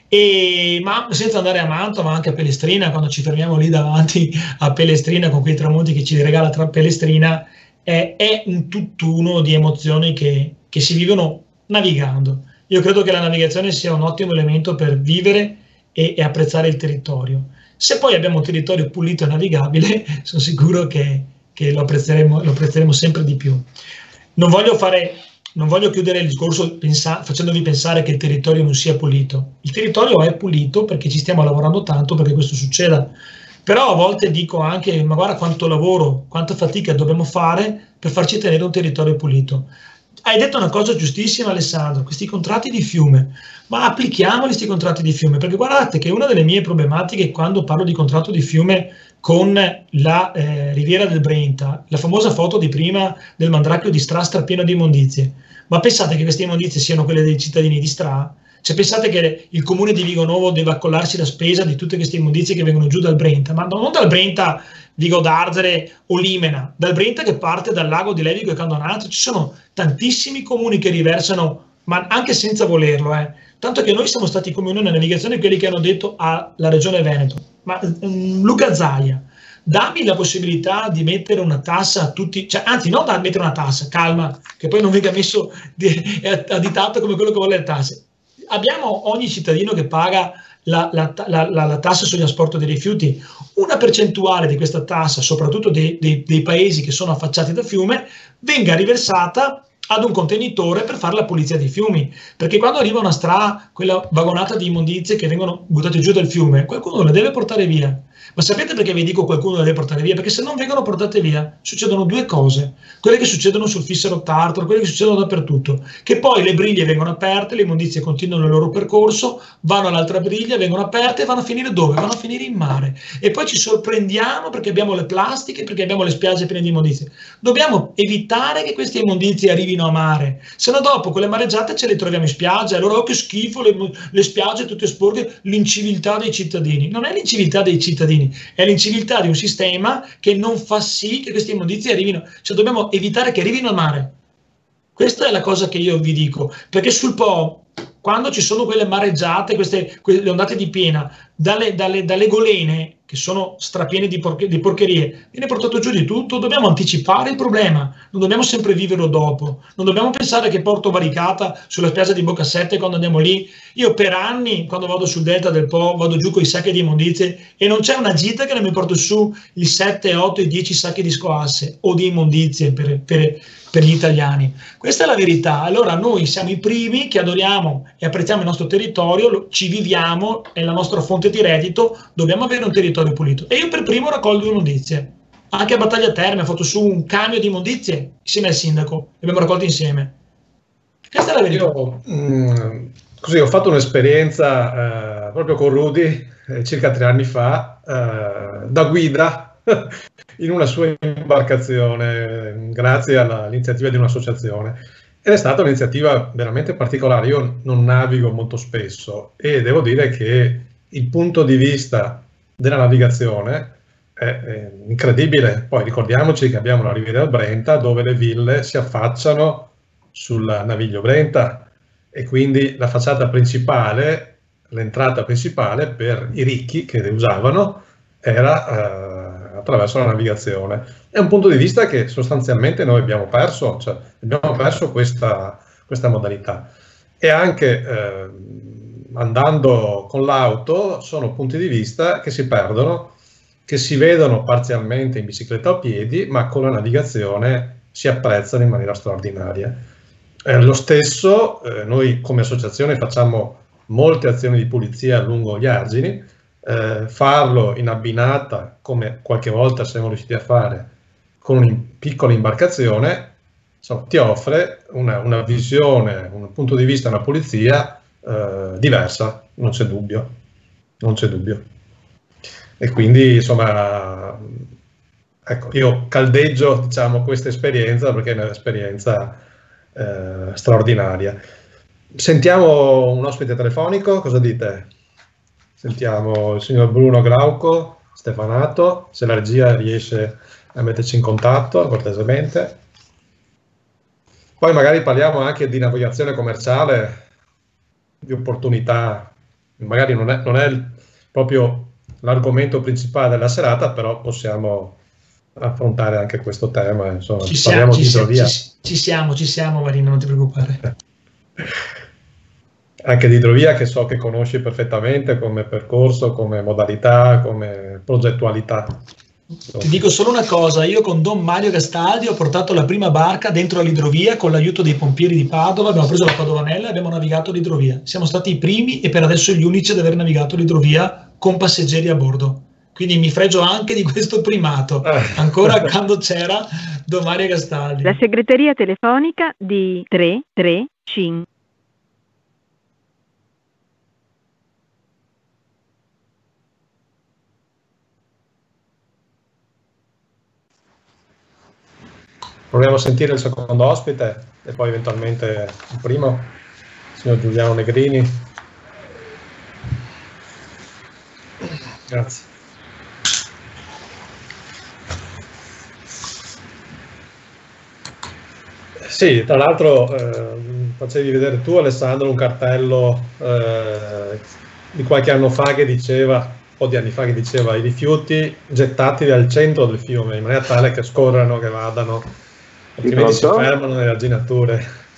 E, ma senza andare a Mantova, ma anche a Pellestrina, quando ci fermiamo lì davanti a Pellestrina, con quei tramonti che ci regala tra Pellestrina, è, è un tutt'uno di emozioni che, che si vivono navigando. Io credo che la navigazione sia un ottimo elemento per vivere e, e apprezzare il territorio. Se poi abbiamo un territorio pulito e navigabile, sono sicuro che, che lo, apprezzeremo, lo apprezzeremo sempre di più. Non voglio, fare, non voglio chiudere il discorso pensa, facendovi pensare che il territorio non sia pulito. Il territorio è pulito perché ci stiamo lavorando tanto perché questo succeda. Però a volte dico anche, ma guarda quanto lavoro, quanta fatica dobbiamo fare per farci tenere un territorio pulito. Hai detto una cosa giustissima, Alessandro, questi contratti di fiume, ma applichiamoli questi contratti di fiume, perché guardate che una delle mie problematiche quando parlo di contratto di fiume con la eh, Riviera del Brenta, la famosa foto di prima del Mandracchio di Stra strapieno di immondizie, ma pensate che queste immondizie siano quelle dei cittadini di Stra? Cioè pensate che il comune di Vigonovo deve accollarsi la spesa di tutte queste immondizie che vengono giù dal Brenta, ma non dal Brenta Vigo d'Arzere o Limena, dal Brenta che parte dal lago di Levico e Candonato. Ci sono tantissimi comuni che riversano, ma anche senza volerlo, eh. Tanto che noi siamo stati come Unione Navigazione quelli che hanno detto alla Regione Veneto: ma um, Luca Zaia, dammi la possibilità di mettere una tassa a tutti, cioè, anzi non da mettere una tassa, calma, che poi non venga messo di, additato come quello che vuole le tasse. Abbiamo ogni cittadino che paga la, la, la, la, la tassa sugli asporto dei rifiuti, una percentuale di questa tassa, soprattutto dei, dei, dei paesi che sono affacciati da fiume, venga riversata ad un contenitore per fare la pulizia dei fiumi, perché quando arriva una stra, quella vagonata di immondizie che vengono buttate giù dal fiume, qualcuno le deve portare via. Ma sapete perché vi dico qualcuno le deve portare via? Perché se non vengono portate via succedono due cose, quelle che succedono sul Fissero Tartaro, quelle che succedono dappertutto, che poi le briglie vengono aperte, le immondizie continuano il loro percorso, vanno all'altra briglia, vengono aperte e vanno a finire dove? Vanno a finire in mare. E poi ci sorprendiamo perché abbiamo le plastiche, perché abbiamo le spiagge piene di immondizie. Dobbiamo evitare che queste immondizie arrivino a mare, se no dopo con le mareggiate ce le troviamo in spiaggia, allora oh che schifo, le, le spiagge tutte sporche, l'inciviltà dei cittadini. Non è l'inciviltà dei cittadini, è l'inciviltà di un sistema che non fa sì che queste immondizie arrivino, cioè dobbiamo evitare che arrivino al mare. Questa è la cosa che io vi dico, perché sul Po, quando ci sono quelle mareggiate, queste, quelle ondate di piena, dalle, dalle, dalle golene, che sono strapiene di, porche, di porcherie, viene portato giù di tutto. Dobbiamo anticipare il problema, non dobbiamo sempre viverlo dopo, non dobbiamo pensare che Porto Baricata sulla spiaggia di Boccasette, quando andiamo lì, io per anni quando vado sul delta del Po vado giù con i sacchi di immondizie e non c'è una gita che non mi porto su i sette, otto, i dieci sacchi di scoasse o di immondizie per, per, per gli italiani. Questa è la verità. Allora noi siamo i primi che adoriamo e apprezziamo il nostro territorio, lo, ci viviamo, è la nostra fonte di reddito, dobbiamo avere un territorio pulito. E io per primo raccolgo immondizie. Anche a Battaglia Terme ho fatto su un camion di immondizie insieme al sindaco, le abbiamo raccolte insieme. Questa è la verità. Io, mh, così, ho fatto un'esperienza eh, proprio con Rudy eh, circa tre anni fa eh, da guida in una sua imbarcazione grazie all'iniziativa di un'associazione, ed è stata un'iniziativa veramente particolare. Io non navigo molto spesso e devo dire che il punto di vista della navigazione è, è incredibile. Poi ricordiamoci che abbiamo la Riviera del Brenta dove le ville si affacciano sul Naviglio Brenta e quindi la facciata principale, l'entrata principale per i ricchi che le usavano era eh, attraverso la navigazione. È un punto di vista che sostanzialmente noi abbiamo perso, cioè abbiamo perso questa, questa modalità. E anche eh, andando con l'auto sono punti di vista che si perdono, che si vedono parzialmente in bicicletta o a piedi, ma con la navigazione si apprezzano in maniera straordinaria. Eh, lo stesso, eh, noi come associazione facciamo molte azioni di pulizia lungo gli argini, eh, farlo in abbinata, come qualche volta siamo riusciti a fare, con una piccola imbarcazione, insomma, ti offre una, una visione, un punto di vista, una pulizia eh, diversa, non c'è dubbio, non c'è dubbio. E quindi, insomma, ecco, io caldeggio, diciamo, questa esperienza perché è un'esperienza eh, straordinaria. Sentiamo un ospite telefonico, cosa dite? Sentiamo il signor Bruno Glauco, Stefanato, se la regia riesce a metterci in contatto, cortesemente. Poi magari parliamo anche di navigazione commerciale, di opportunità, magari non è, non è il, proprio l'argomento principale della serata, però possiamo affrontare anche questo tema. Insomma, ci parliamo siamo, di ci, idrovia. ci, ci siamo, ci siamo Marino, non ti preoccupare. Anche di idrovia che so che conosci perfettamente come percorso, come modalità, come progettualità. Ti dico solo una cosa, io con Don Mario Gastaldi ho portato la prima barca dentro l'idrovia con l'aiuto dei pompieri di Padova, abbiamo preso la Padovanella e abbiamo navigato l'idrovia. Siamo stati i primi e per adesso gli unici ad aver navigato l'idrovia con passeggeri a bordo. Quindi mi fregio anche di questo primato, ancora quando c'era Don Mario Gastaldi. La segreteria telefonica di tre tre cinque. Proviamo a sentire il secondo ospite e poi eventualmente il primo, il signor Giuliano Negrini. Grazie. Sì, tra l'altro eh, facevi vedere tu, Alessandro, un cartello eh, di qualche anno fa che diceva, un po' di anni fa, che diceva i rifiuti gettatili al centro del fiume, in maniera tale che scorrano, che vadano, altrimenti si fermano nelle arginature.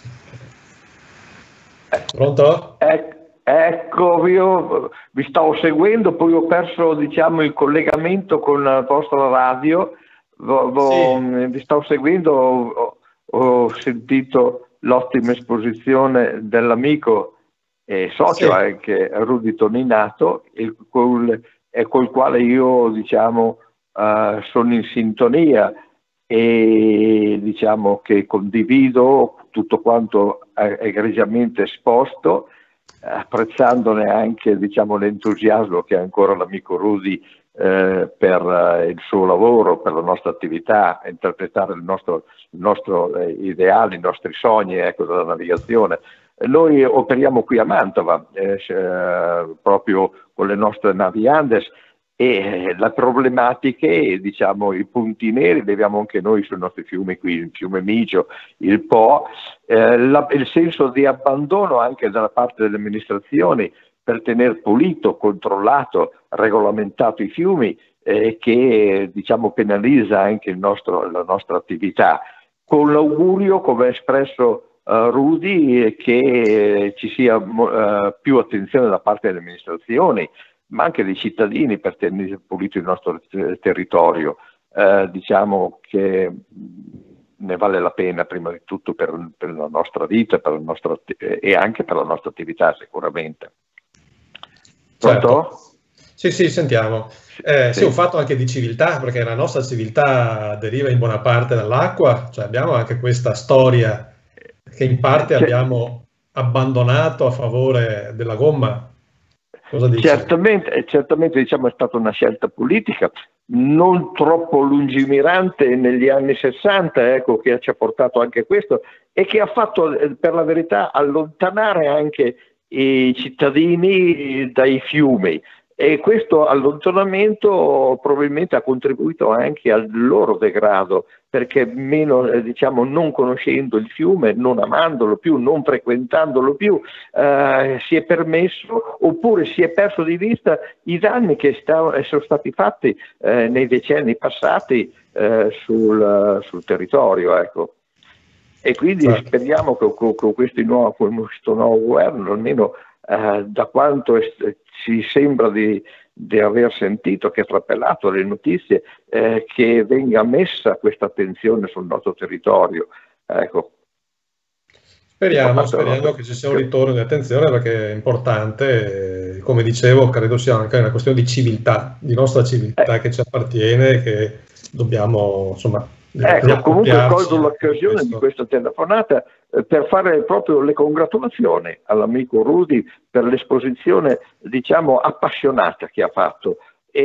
Pronto? Ecco. Ecco, io vi stavo seguendo, poi ho perso, diciamo, il collegamento con la vostra radio, vo, vo, sì. Vi stavo seguendo, ho, ho sentito l'ottima esposizione dell'amico e socio, sì, anche Rudy Toninato, il, col, e col quale io, diciamo, uh, sono in sintonia e diciamo che condivido tutto quanto egregiamente esposto, apprezzandone anche, diciamo, l'entusiasmo che ha ancora l'amico Rudy eh, per eh, il suo lavoro, per la nostra attività, interpretare il nostro, il nostro eh, ideale, i nostri sogni, ecco, della navigazione. Noi operiamo qui a Mantova, eh, eh, proprio con le nostre navi Andes, e le problematiche, diciamo, i punti neri li abbiamo anche noi sui nostri fiumi qui, il fiume Migio, il Po, eh, la, il senso di abbandono anche da parte delle amministrazioni per tenere pulito, controllato, regolamentato i fiumi, eh, che, diciamo, penalizza anche il nostro, la nostra attività, con l'augurio, come ha espresso uh, Rudy, che ci sia uh, più attenzione da parte delle amministrazioni, ma anche dei cittadini, per tenere pulito il nostro territorio. Eh, diciamo che ne vale la pena prima di tutto per, per la nostra vita, per la nostra, e anche per la nostra attività sicuramente. Certo. Sì, sì, sentiamo. Eh, sì. Sì, un fatto anche di civiltà, perché la nostra civiltà deriva in buona parte dall'acqua, cioè abbiamo anche questa storia che in parte abbiamo abbandonato a favore della gomma. Cosa dici? Certamente, certamente, diciamo, è stata una scelta politica non troppo lungimirante negli anni sessanta, ecco, che ci ha portato anche questo e che ha fatto, per la verità, allontanare anche i cittadini dai fiumi, e questo allontanamento probabilmente ha contribuito anche al loro degrado, perché meno, eh, diciamo, non conoscendo il fiume, non amandolo più, non frequentandolo più, eh, si è permesso oppure si è perso di vista i danni che sta, sono stati fatti eh, nei decenni passati eh, sul, sul territorio, ecco. E quindi certo, speriamo che con, con, questi nuovo, con questo nuovo governo, almeno eh, da quanto è, ci sembra di, di aver sentito, che ha trapelato le notizie, eh, che venga messa questa attenzione sul nostro territorio. Ecco. Speriamo, speriamo che ci sia un ritorno di attenzione, perché è importante, eh, come dicevo, credo sia anche una questione di civiltà, di nostra civiltà eh. che ci appartiene, che dobbiamo, insomma, ecco, comunque colgo l'occasione di questa telefonata eh, per fare proprio le congratulazioni all'amico Rudy per l'esposizione, diciamo, appassionata che ha fatto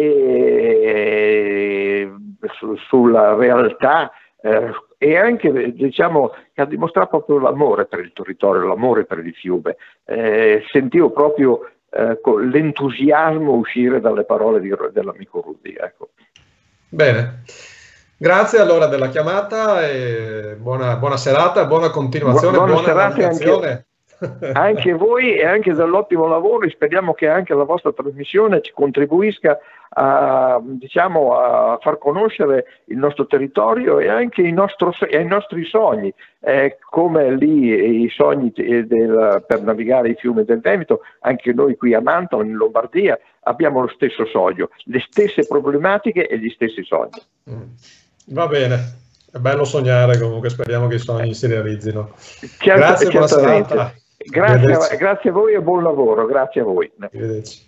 e su, sulla realtà eh, e anche, diciamo, che ha dimostrato proprio l'amore per il territorio, l'amore per il fiume. Eh, sentivo proprio eh, l'entusiasmo uscire dalle parole di, dell'amico Rudy. Ecco. Bene. Grazie allora della chiamata e buona, buona serata, buona continuazione, buona, buona serata anche, anche voi e anche dell'ottimo lavoro. Speriamo che anche la vostra trasmissione ci contribuisca a, diciamo, a far conoscere il nostro territorio e anche i, nostro, i nostri sogni, eh, come lì i sogni del, per navigare i fiumi del Veneto. Anche noi qui a Mantova, in Lombardia, abbiamo lo stesso sogno, le stesse problematiche e gli stessi sogni. Mm. Va bene, è bello sognare, comunque speriamo che i sogni si realizzino. Certo, grazie, buona serata. Grazie, grazie a voi e buon lavoro, grazie a voi. Arrivederci.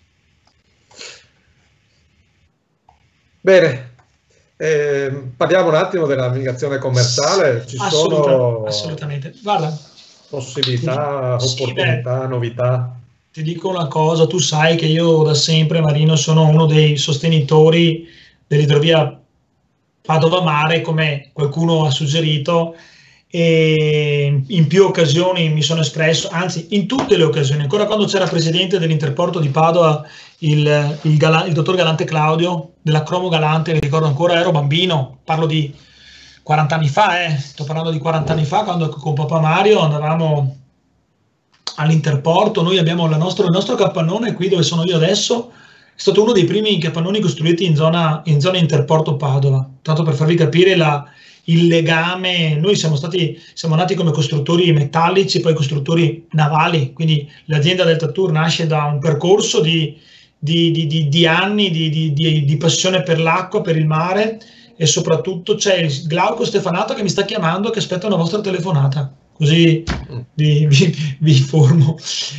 Bene, eh, parliamo un attimo della navigazione commerciale. Ci Assoluta, sono assolutamente. Guarda, possibilità, sì, opportunità, beh, novità. Ti dico una cosa, tu sai che io da sempre, Marino, sono uno dei sostenitori dell'idrovia Padova Mare, come qualcuno ha suggerito, e in più occasioni mi sono espresso, anzi in tutte le occasioni, ancora quando c'era presidente dell'Interporto di Padova il, il, Gala, il dottor Galante Claudio, della Cromo Galante, mi ricordo ancora, ero bambino, parlo di quaranta anni fa, eh, sto parlando di quaranta anni fa, quando con papà Mario andavamo all'Interporto. Noi abbiamo la nostra, il nostro capannone qui dove sono io adesso, è stato uno dei primi capannoni costruiti in zona, in zona Interporto Padova, tanto per farvi capire la, il legame. Noi siamo stati, siamo nati come costruttori metallici, poi costruttori navali, quindi l'azienda Delta Tour nasce da un percorso di, di, di, di, di anni di, di, di, di passione per l'acqua, per il mare, e soprattutto c'è il Glauco Stefanato che mi sta chiamando, che aspetta una vostra telefonata, così vi, vi, vi informo.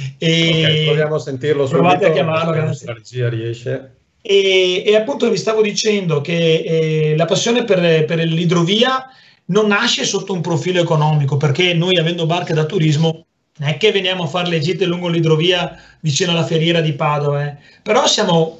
E okay, proviamo a sentirlo subito. Provate a chiamarlo, grazie. La regia riesce. E, e appunto vi stavo dicendo che eh, la passione per, per l'idrovia non nasce sotto un profilo economico, perché noi, avendo barche da turismo, non è che veniamo a fare le gite lungo l'idrovia vicino alla Ferriera di Padova, eh. Però siamo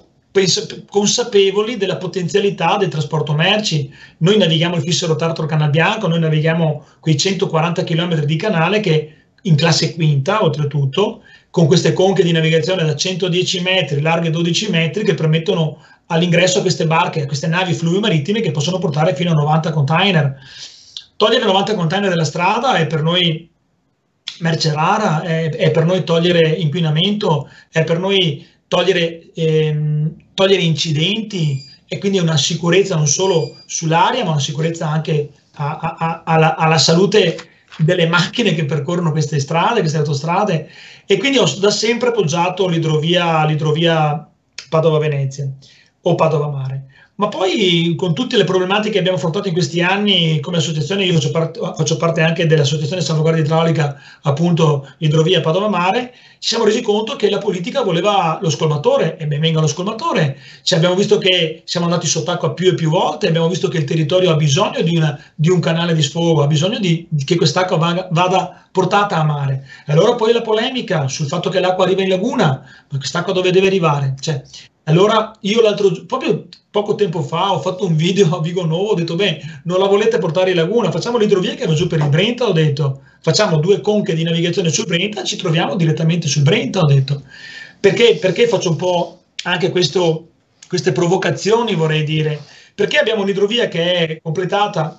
consapevoli della potenzialità del trasporto merci. Noi navighiamo il Fissero Tartaro Canal Bianco, noi navighiamo quei centoquaranta chilometri di canale che in classe quinta, oltretutto, con queste conche di navigazione da centodieci metri, larghe dodici metri, che permettono all'ingresso a queste barche, a queste navi fluvi marittime che possono portare fino a novanta container. Togliere novanta container dalla strada è per noi merce rara, è, è per noi togliere inquinamento, è per noi togliere, ehm, togliere incidenti, e quindi una sicurezza non solo sull'aria, ma una sicurezza anche a, a, a, alla, alla salute delle macchine che percorrono queste strade, queste autostrade. E quindi ho da sempre appoggiato l'idrovia, l'idrovia Padova-Venezia o Padova-Mare. Ma poi, con tutte le problematiche che abbiamo affrontato in questi anni come associazione, io faccio parte, faccio parte anche dell'associazione salvaguardia idraulica, appunto Idrovia Padova-Mare, ci siamo resi conto che la politica voleva lo scolmatore, e ben venga lo scolmatore. Cioè, abbiamo visto che siamo andati sott'acqua più e più volte, abbiamo visto che il territorio ha bisogno di, una, di un canale di sfogo, ha bisogno di, di che quest'acqua vada, vada portata a mare. E allora poi la polemica sul fatto che l'acqua arriva in laguna, ma quest'acqua dove deve arrivare? Cioè, allora io l'altro proprio poco tempo fa ho fatto un video a Vigo Novo, ho detto beh, non la volete portare in laguna, facciamo l'idrovia che va giù per il Brenta, ho detto facciamo due conche di navigazione sul Brenta, ci troviamo direttamente sul Brenta, ho detto. Perché, perché faccio un po' anche questo, queste provocazioni, vorrei dire, perché abbiamo un'idrovia che è completata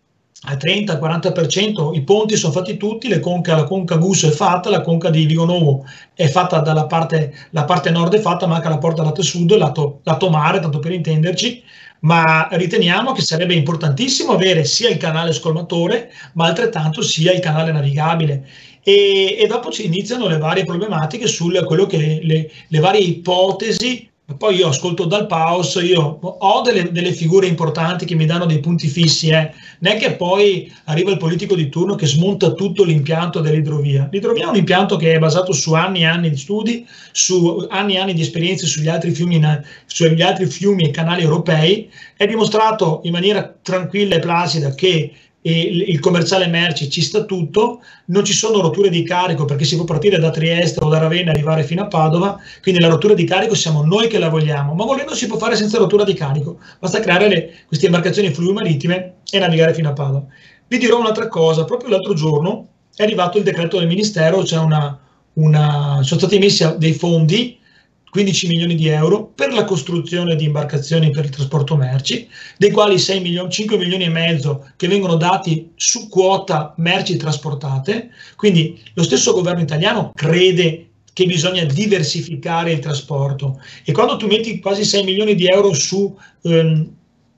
al trenta quaranta per cento, i ponti sono fatti tutti, le conche, la conca Gusso è fatta, la conca di Vigo Novo è fatta dalla parte, la parte nord è fatta, manca la porta lato sud, lato, lato mare, tanto per intenderci, ma riteniamo che sarebbe importantissimo avere sia il canale scolmatore, ma altrettanto sia il canale navigabile. E, e dopo ci iniziano le varie problematiche su quello che le, le, le varie ipotesi. Poi io ascolto dal Paus, io ho delle, delle figure importanti che mi danno dei punti fissi, eh. Non è che poi arriva il politico di turno che smonta tutto l'impianto dell'idrovia. L'idrovia è un impianto che è basato su anni e anni di studi, su anni e anni di esperienze sugli altri fiumi, sugli altri fiumi e canali europei. È dimostrato in maniera tranquilla e placida che il commerciale merci ci sta tutto, non ci sono rotture di carico perché si può partire da Trieste o da Ravenna e arrivare fino a Padova, quindi la rottura di carico siamo noi che la vogliamo, ma volendo si può fare senza rottura di carico, basta creare le, queste imbarcazioni fluvi marittime e navigare fino a Padova. Vi dirò un'altra cosa, proprio l'altro giorno è arrivato il decreto del Ministero, c'è una, una, sono stati messi dei fondi, quindici milioni di euro, per la costruzione di imbarcazioni per il trasporto merci, dei quali sei milioni, cinque milioni e mezzo che vengono dati su quota merci trasportate. Quindi lo stesso governo italiano crede che bisogna diversificare il trasporto, e quando tu metti quasi sei milioni di euro su ehm,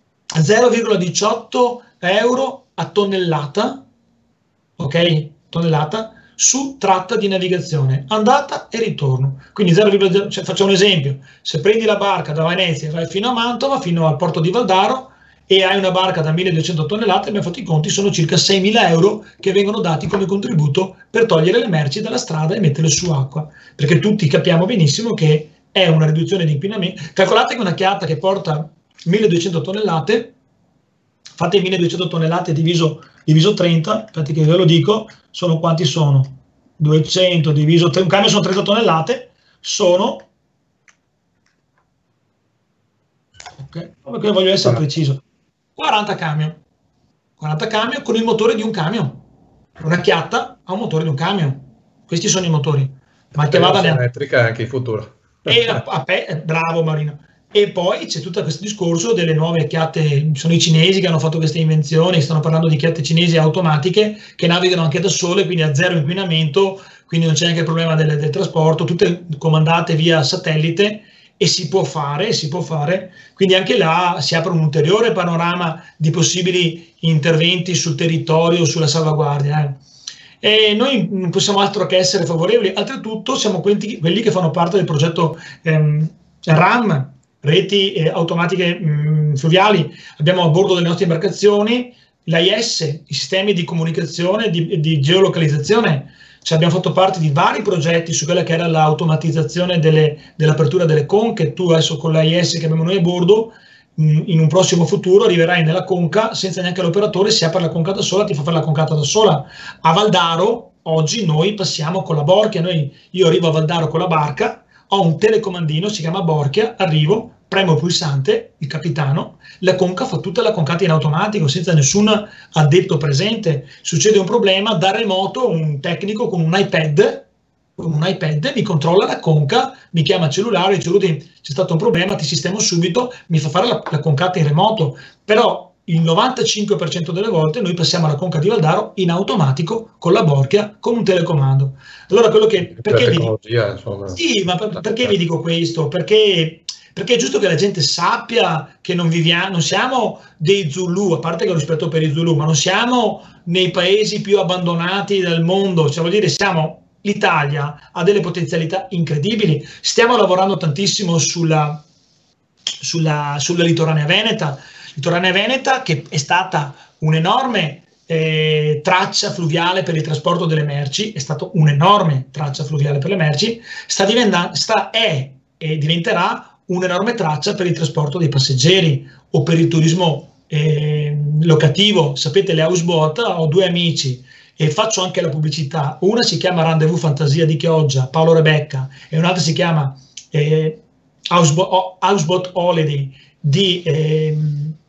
zero virgola diciotto euro a tonnellata, ok, tonnellata, su tratta di navigazione, andata e ritorno. Quindi zero virgola zero, cioè, faccio un esempio, se prendi la barca da Venezia e vai fino a Mantova, fino al porto di Valdaro, e hai una barca da milleduecento tonnellate, abbiamo fatto i conti, sono circa seimila euro che vengono dati come contributo per togliere le merci dalla strada e metterle su acqua, perché tutti capiamo benissimo che è una riduzione di inquinamento. Calcolate che una chiatta che porta milleduecento tonnellate, fate milleduecento tonnellate diviso, diviso trenta, infatti che ve lo dico, sono quanti sono? duecento diviso tre, un camion sono trenta tonnellate, sono, ok, perché voglio essere preciso, quaranta camion, quaranta camion con il motore di un camion, una chiatta ha un motore di un camion, questi sono i motori, ma che vada elettrica anche in futuro. E a, a pe, bravo Marino. E poi c'è tutto questo discorso delle nuove chiatte, sono i cinesi che hanno fatto queste invenzioni, stanno parlando di chiatte cinesi automatiche che navigano anche da sole, quindi a zero inquinamento, quindi non c'è neanche il problema del, del trasporto, tutte comandate via satellite, e si può fare, si può fare, quindi anche là si apre un ulteriore panorama di possibili interventi sul territorio, sulla salvaguardia. Eh. E noi non possiamo altro che essere favorevoli, oltretutto siamo quelli, quelli che fanno parte del progetto ehm, RAM, reti eh, automatiche mh, fluviali, abbiamo a bordo delle nostre imbarcazioni l'A I S, i sistemi di comunicazione, di, di geolocalizzazione, cioè abbiamo fatto parte di vari progetti su quella che era l'automatizzazione dell'apertura delle conche. Tu adesso con l'A I S che abbiamo noi a bordo, mh, in un prossimo futuro arriverai nella conca senza neanche l'operatore, si apre la conca da sola, ti fa fare la concata da sola. A Valdaro oggi noi passiamo con la Borchia, noi, io arrivo a Valdaro con la barca, ho un telecomandino, si chiama Borchia, arrivo, premo il pulsante, il capitano, la conca fa tutta la concata in automatico, senza nessun addetto presente. Succede un problema, da remoto un tecnico con un iPad, con un iPad mi controlla la conca, mi chiama il cellulare, dice Rudy, c'è stato un problema, ti sistemo subito, mi fa fare la, la concata in remoto. Però il novantacinque per cento delle volte noi passiamo alla conca di Valdaro in automatico con la Borchia, con un telecomando. Allora quello che... Perché vi dico, sì, ma per, perché vi dico questo? Perché... Perché è giusto che la gente sappia che non viviamo, non siamo dei Zulu, a parte che ho rispetto per i Zulu, ma non siamo nei paesi più abbandonati del mondo, cioè vuol dire siamo, l'Italia ha delle potenzialità incredibili, stiamo lavorando tantissimo sulla, sulla, sulla litoranea veneta, litoranea veneta che è stata un'enorme eh, traccia fluviale per il trasporto delle merci, è stata un'enorme traccia fluviale per le merci, sta diventando, sta, è e diventerà un'enorme traccia per il trasporto dei passeggeri o per il turismo eh, locativo. Sapete, le houseboat, ho due amici e faccio anche la pubblicità, una si chiama Rendezvous Fantasia di Chioggia, Paolo Rebecca, e un'altra si chiama eh, Houseboat, Houseboat Holiday di, eh,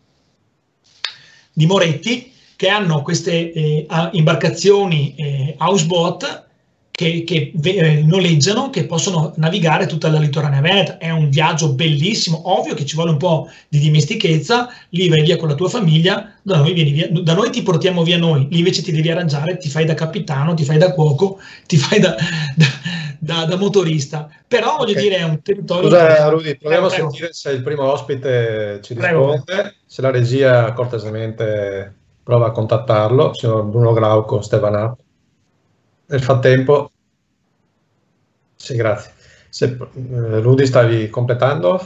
di Moretti, che hanno queste eh, imbarcazioni eh, houseboat che, che eh, noleggiano, che possono navigare tutta la litoranea veneta. È un viaggio bellissimo, ovvio che ci vuole un po' di dimestichezza, lì vai via con la tua famiglia, da noi, vieni via, da noi ti portiamo via noi, lì invece ti devi arrangiare, ti fai da capitano, ti fai da cuoco, ti fai da, da, da, da motorista, però voglio okay. dire è un territorio... Scusa Rudy, proviamo a sentire se il primo ospite ci risponde, prego. Se la regia cortesemente prova a contattarlo, signor Bruno Glauco Stevanato. Nel frattempo, sì, grazie. Se, eh, Rudy, stavi completando?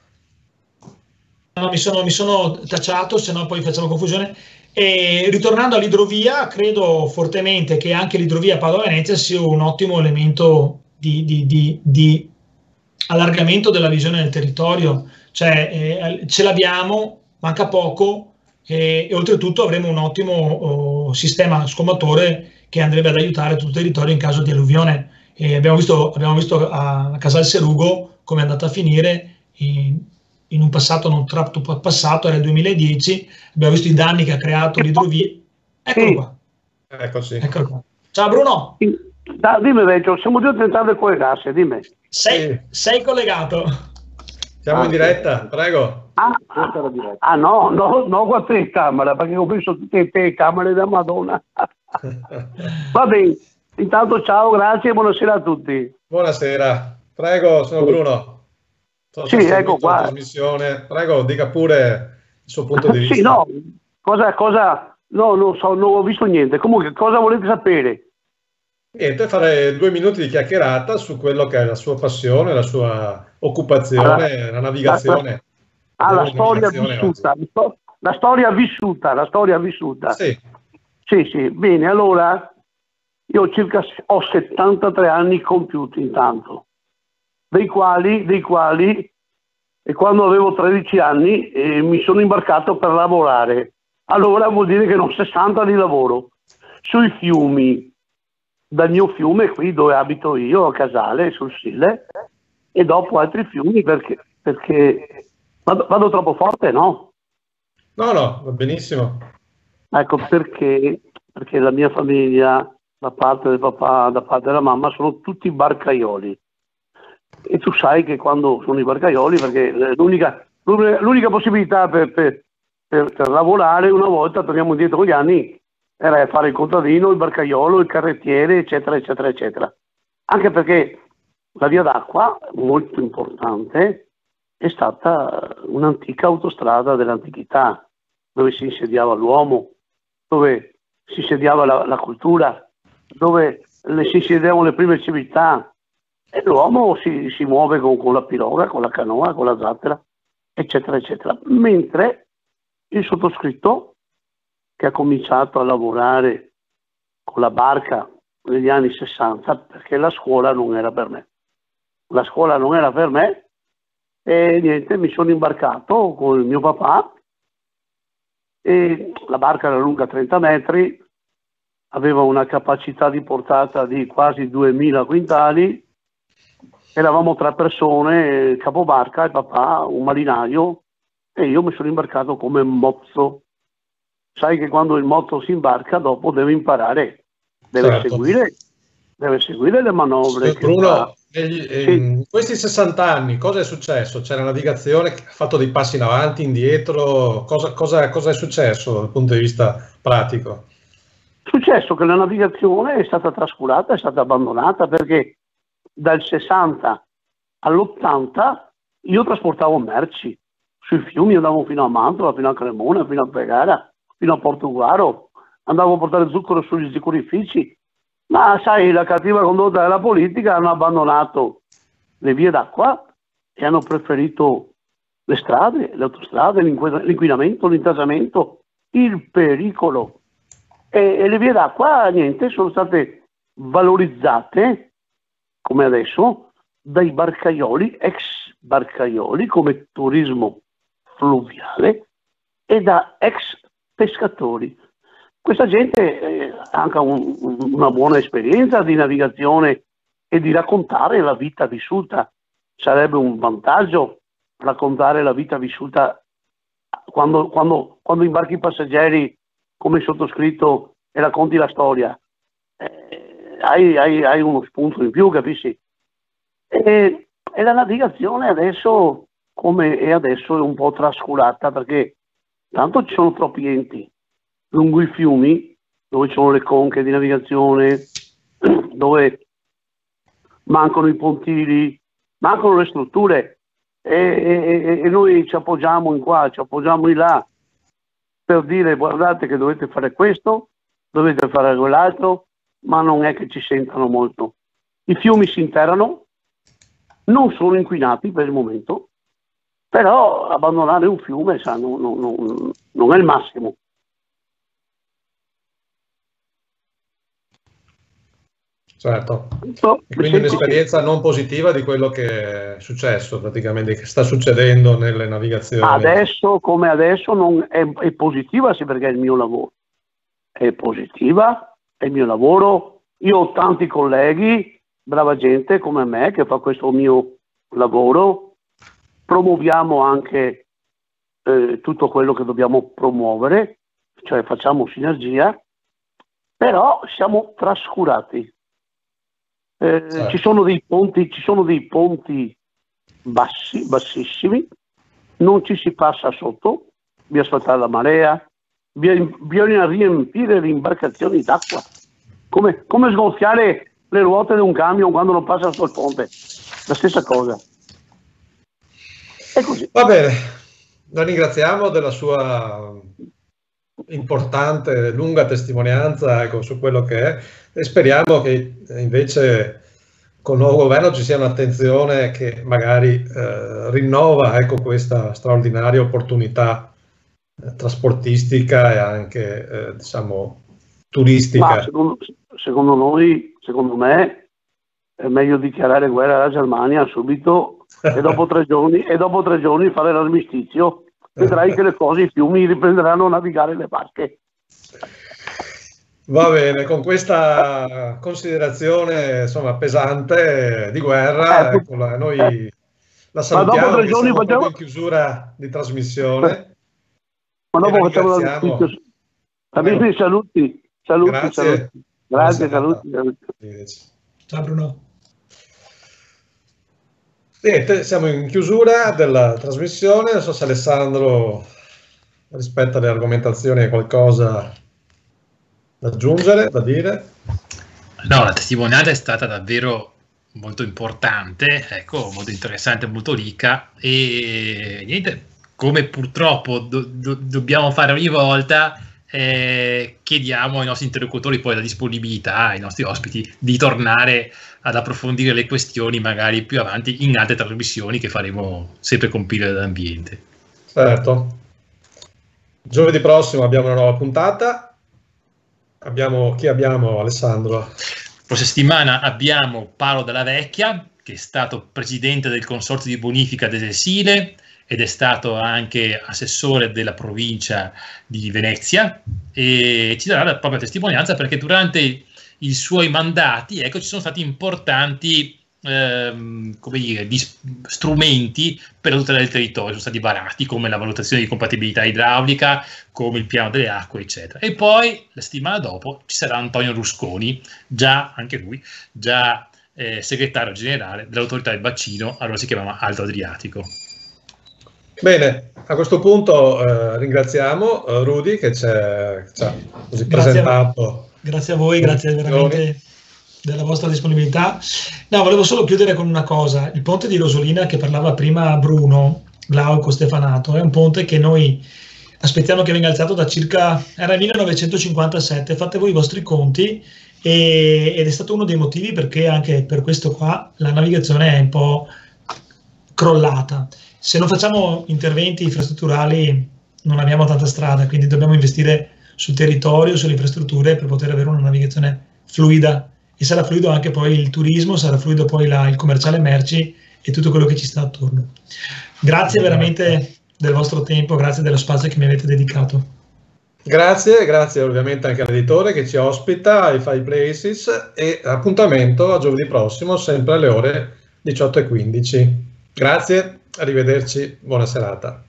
No, mi sono, mi sono tacciato, se no poi facciamo confusione. E ritornando all'idrovia, credo fortemente che anche l'idrovia Padova-Venezia sia un ottimo elemento di, di, di, di allargamento della visione del territorio. Cioè, eh, ce l'abbiamo, manca poco, e, e oltretutto avremo un ottimo oh, sistema scomatore che andrebbe ad aiutare tutto il territorio in caso di alluvione. E abbiamo visto, abbiamo visto a Casal Serugo come è andata a finire in, in un passato non troppo passato, era il duemiladieci, abbiamo visto i danni che ha creato l'idrovia. Eccolo sì. qua. Eccoci. Eccolo qua. Ciao Bruno. Da, dimmi Vecchio, siamo già tentati di collegarsi, dimmi. Sei, sì. sei collegato. Siamo ah, in diretta, prego. Ah, ah, ah no, no, no con la telecamera, perché ho visto tutte le telecamere da Madonna. Va bene, intanto ciao, grazie e buonasera a tutti. Buonasera, prego, sono Bruno. Sono sì, ecco qua. Trasmissione. Prego, dica pure il suo punto di vista. Sì, no, cosa, cosa, no, non so, non ho visto niente. Comunque, cosa volete sapere? Niente, fare due minuti di chiacchierata su quello che è la sua passione, la sua occupazione, allora, la navigazione. Ah, la, la storia vissuta, oggi. la storia vissuta, la storia vissuta. Sì. Sì, sì, bene, allora io circa ho settantatré anni compiuti intanto, dei quali, dei quali e quando avevo tredici anni eh, mi sono imbarcato per lavorare. Allora vuol dire che non sessanta di lavoro sui fiumi, dal mio fiume qui dove abito io, a Casale, sul Sile, e dopo altri fiumi perché, perché vado, vado troppo forte, no? No, no, va benissimo. Ecco perché, perché la mia famiglia, da parte del papà, da parte della mamma, sono tutti barcaioli. e tu sai che quando sono i barcaioli, perché l'unica, l'unica possibilità per, per, per, per lavorare una volta, torniamo indietro con gli anni, era fare il contadino, il barcaiolo, il carrettiere, eccetera, eccetera, eccetera. Anche perché la via d'acqua, molto importante, è stata un'antica autostrada dell'antichità, dove si insediava l'uomo, dove si insediava la, la cultura, dove le, si insediavano le prime civiltà, e l'uomo si, si muove con, con la piroga, con la canoa, con la zattera, eccetera, eccetera. Mentre il sottoscritto, che ha cominciato a lavorare con la barca negli anni sessanta, perché la scuola non era per me. La scuola non era per me e niente, mi sono imbarcato con il mio papà e la barca era lunga trenta metri, aveva una capacità di portata di quasi duemila quintali, eravamo tre persone, il capobarca, il papà, un marinaio, e io mi sono imbarcato come mozzo. Sai che quando il mozzo si imbarca dopo deve imparare, deve Certo. seguire, deve seguire le manovre. Signor che Bruno, fa. negli- Sì. in questi sessanta anni cosa è successo? C'è la navigazione che ha fatto dei passi in avanti, indietro? Cosa, cosa- cosa è successo dal punto di vista pratico? È successo che la navigazione è stata trascurata, è stata abbandonata, perché dal sessanta all'ottanta io trasportavo merci sui fiumi, andavo fino a Mantova, fino a Cremona, fino a Pegara, fino a Portogruaro, andavo a portare zucchero sugli zuccherifici, ma sai, la cattiva condotta della politica hanno abbandonato le vie d'acqua e hanno preferito le strade, le autostrade, l'inqu- l'inquinamento, l'intasamento, il pericolo. E, e le vie d'acqua, niente, sono state valorizzate, come adesso, dai barcaioli, ex barcaioli, come turismo fluviale, e da ex pescatori. Questa gente eh, ha anche un- un- una buona esperienza di navigazione e di raccontare la vita vissuta. Sarebbe un vantaggio raccontare la vita vissuta quando, quando, quando imbarchi i passeggeri come sottoscritto e racconti la storia. Eh, hai, hai- hai uno spunto in più, capisci? E, e la navigazione adesso, come è adesso, è un po' trascurata, perché tanto ci sono troppi enti lungo i fiumi, dove ci sono le conche di navigazione, dove mancano i pontili, mancano le strutture, e, e- e noi ci appoggiamo in qua, ci appoggiamo in là, per dire guardate che dovete fare questo, dovete fare quell'altro, ma non è che ci sentano molto. I fiumi si interrano, non sono inquinati per il momento, però abbandonare un fiume sa, non, non- non- non è il massimo. Certo. So, E mi quindi senti- un'esperienza non positiva di quello che è successo, praticamente, che sta succedendo nelle navigazioni. Adesso come adesso non è, è positiva, sì, perché è il mio lavoro. È positiva, è il mio lavoro. Io ho tanti colleghi, brava gente come me che fa questo mio lavoro. Promuoviamo anche eh, tutto quello che dobbiamo promuovere, cioè facciamo sinergia, però siamo trascurati. Eh, Certo. ci sono dei ponti, ci sono dei ponti bassi, bassissimi, non ci si passa sotto, bisogna aspettare la marea, bisogna, bisogna riempire le imbarcazioni d'acqua, come, come sgonfiare le ruote di un camion quando non passa sotto il ponte, la stessa cosa. È così. Va bene, la ringraziamo della sua importante, lunga testimonianza, ecco, su quello che è, e speriamo che eh, invece con il nuovo governo ci sia un'attenzione che magari eh, rinnova, ecco, questa straordinaria opportunità eh, trasportistica e anche eh, diciamo turistica. Ma secondo, secondo noi, secondo me, è meglio dichiarare guerra alla Germania subito e dopo tre giorni, e dopo tre giorni fare l'armistizio. Vedrai che le cose, i fiumi riprenderanno a navigare le barche. Va bene, con questa considerazione insomma pesante di guerra, Eh, ecco, la- noi eh. la Ma salutiamo, dopo tre che giorni siamo facciamo- proprio in chiusura di trasmissione. Ma dopo E la facciamo ringraziamo. l'armistizio. Amici, saluti, saluti, Grazie. saluti. Buona Grazie, serata. saluti, saluti. Arrivederci. Ciao Bruno. Niente, siamo in chiusura della trasmissione. Non so se Alessandro, rispetto alle argomentazioni, ha qualcosa da aggiungere, da dire. No, la testimonianza è stata davvero molto importante, ecco, molto interessante, molto ricca, e niente, come purtroppo do, do, dobbiamo fare ogni volta, eh, chiediamo ai nostri interlocutori poi la disponibilità, ai nostri ospiti, di tornare ad approfondire le questioni magari più avanti in altre trasmissioni che faremo sempre con Pillole d'Ambiente. Certo. Giovedì prossimo abbiamo una nuova puntata. Abbiamo, chi abbiamo, Alessandro? Questa settimana abbiamo Paolo Dalla Vecchia, che è stato presidente del consorzio di bonifica Desensile ed è stato anche assessore della provincia di Venezia, e ci darà la propria testimonianza perché durante i suoi mandati, ecco, ci sono stati importanti ehm, come dire, di strumenti per la tutela del territorio, sono stati varati, come la valutazione di compatibilità idraulica, come il piano delle acque, eccetera. E poi la settimana dopo ci sarà Antonio Rusconi, già anche lui, già eh, segretario generale dell'autorità del bacino, allora si chiamava Alto Adriatico. Bene, a questo punto eh, ringraziamo uh, Rudy che ci ha così Grazie presentato. A, grazie a voi, grazie veramente della vostra disponibilità. No, volevo solo chiudere con una cosa. Il ponte di Rosolina che parlava prima Bruno, Glauco Stefanato, è un ponte che noi aspettiamo che venga alzato da circa, era millenovecentocinquantasette, fate voi i vostri conti, e, ed è stato uno dei motivi perché anche per questo qua la navigazione è un po' crollata. Se non facciamo interventi infrastrutturali non abbiamo tanta strada, quindi dobbiamo investire sul territorio, sulle infrastrutture per poter avere una navigazione fluida, e sarà fluido anche poi il turismo, sarà fluido poi la, il commerciale merci e tutto quello che ci sta attorno. Grazie veramente del vostro tempo, grazie dello spazio che mi avete dedicato. Grazie, grazie ovviamente anche all'editore che ci ospita, ai Five Places, e appuntamento a giovedì prossimo sempre alle ore diciotto e quindici. Grazie, arrivederci, buona serata.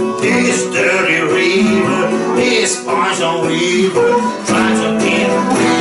This dirty river, this poison river, tries to get away.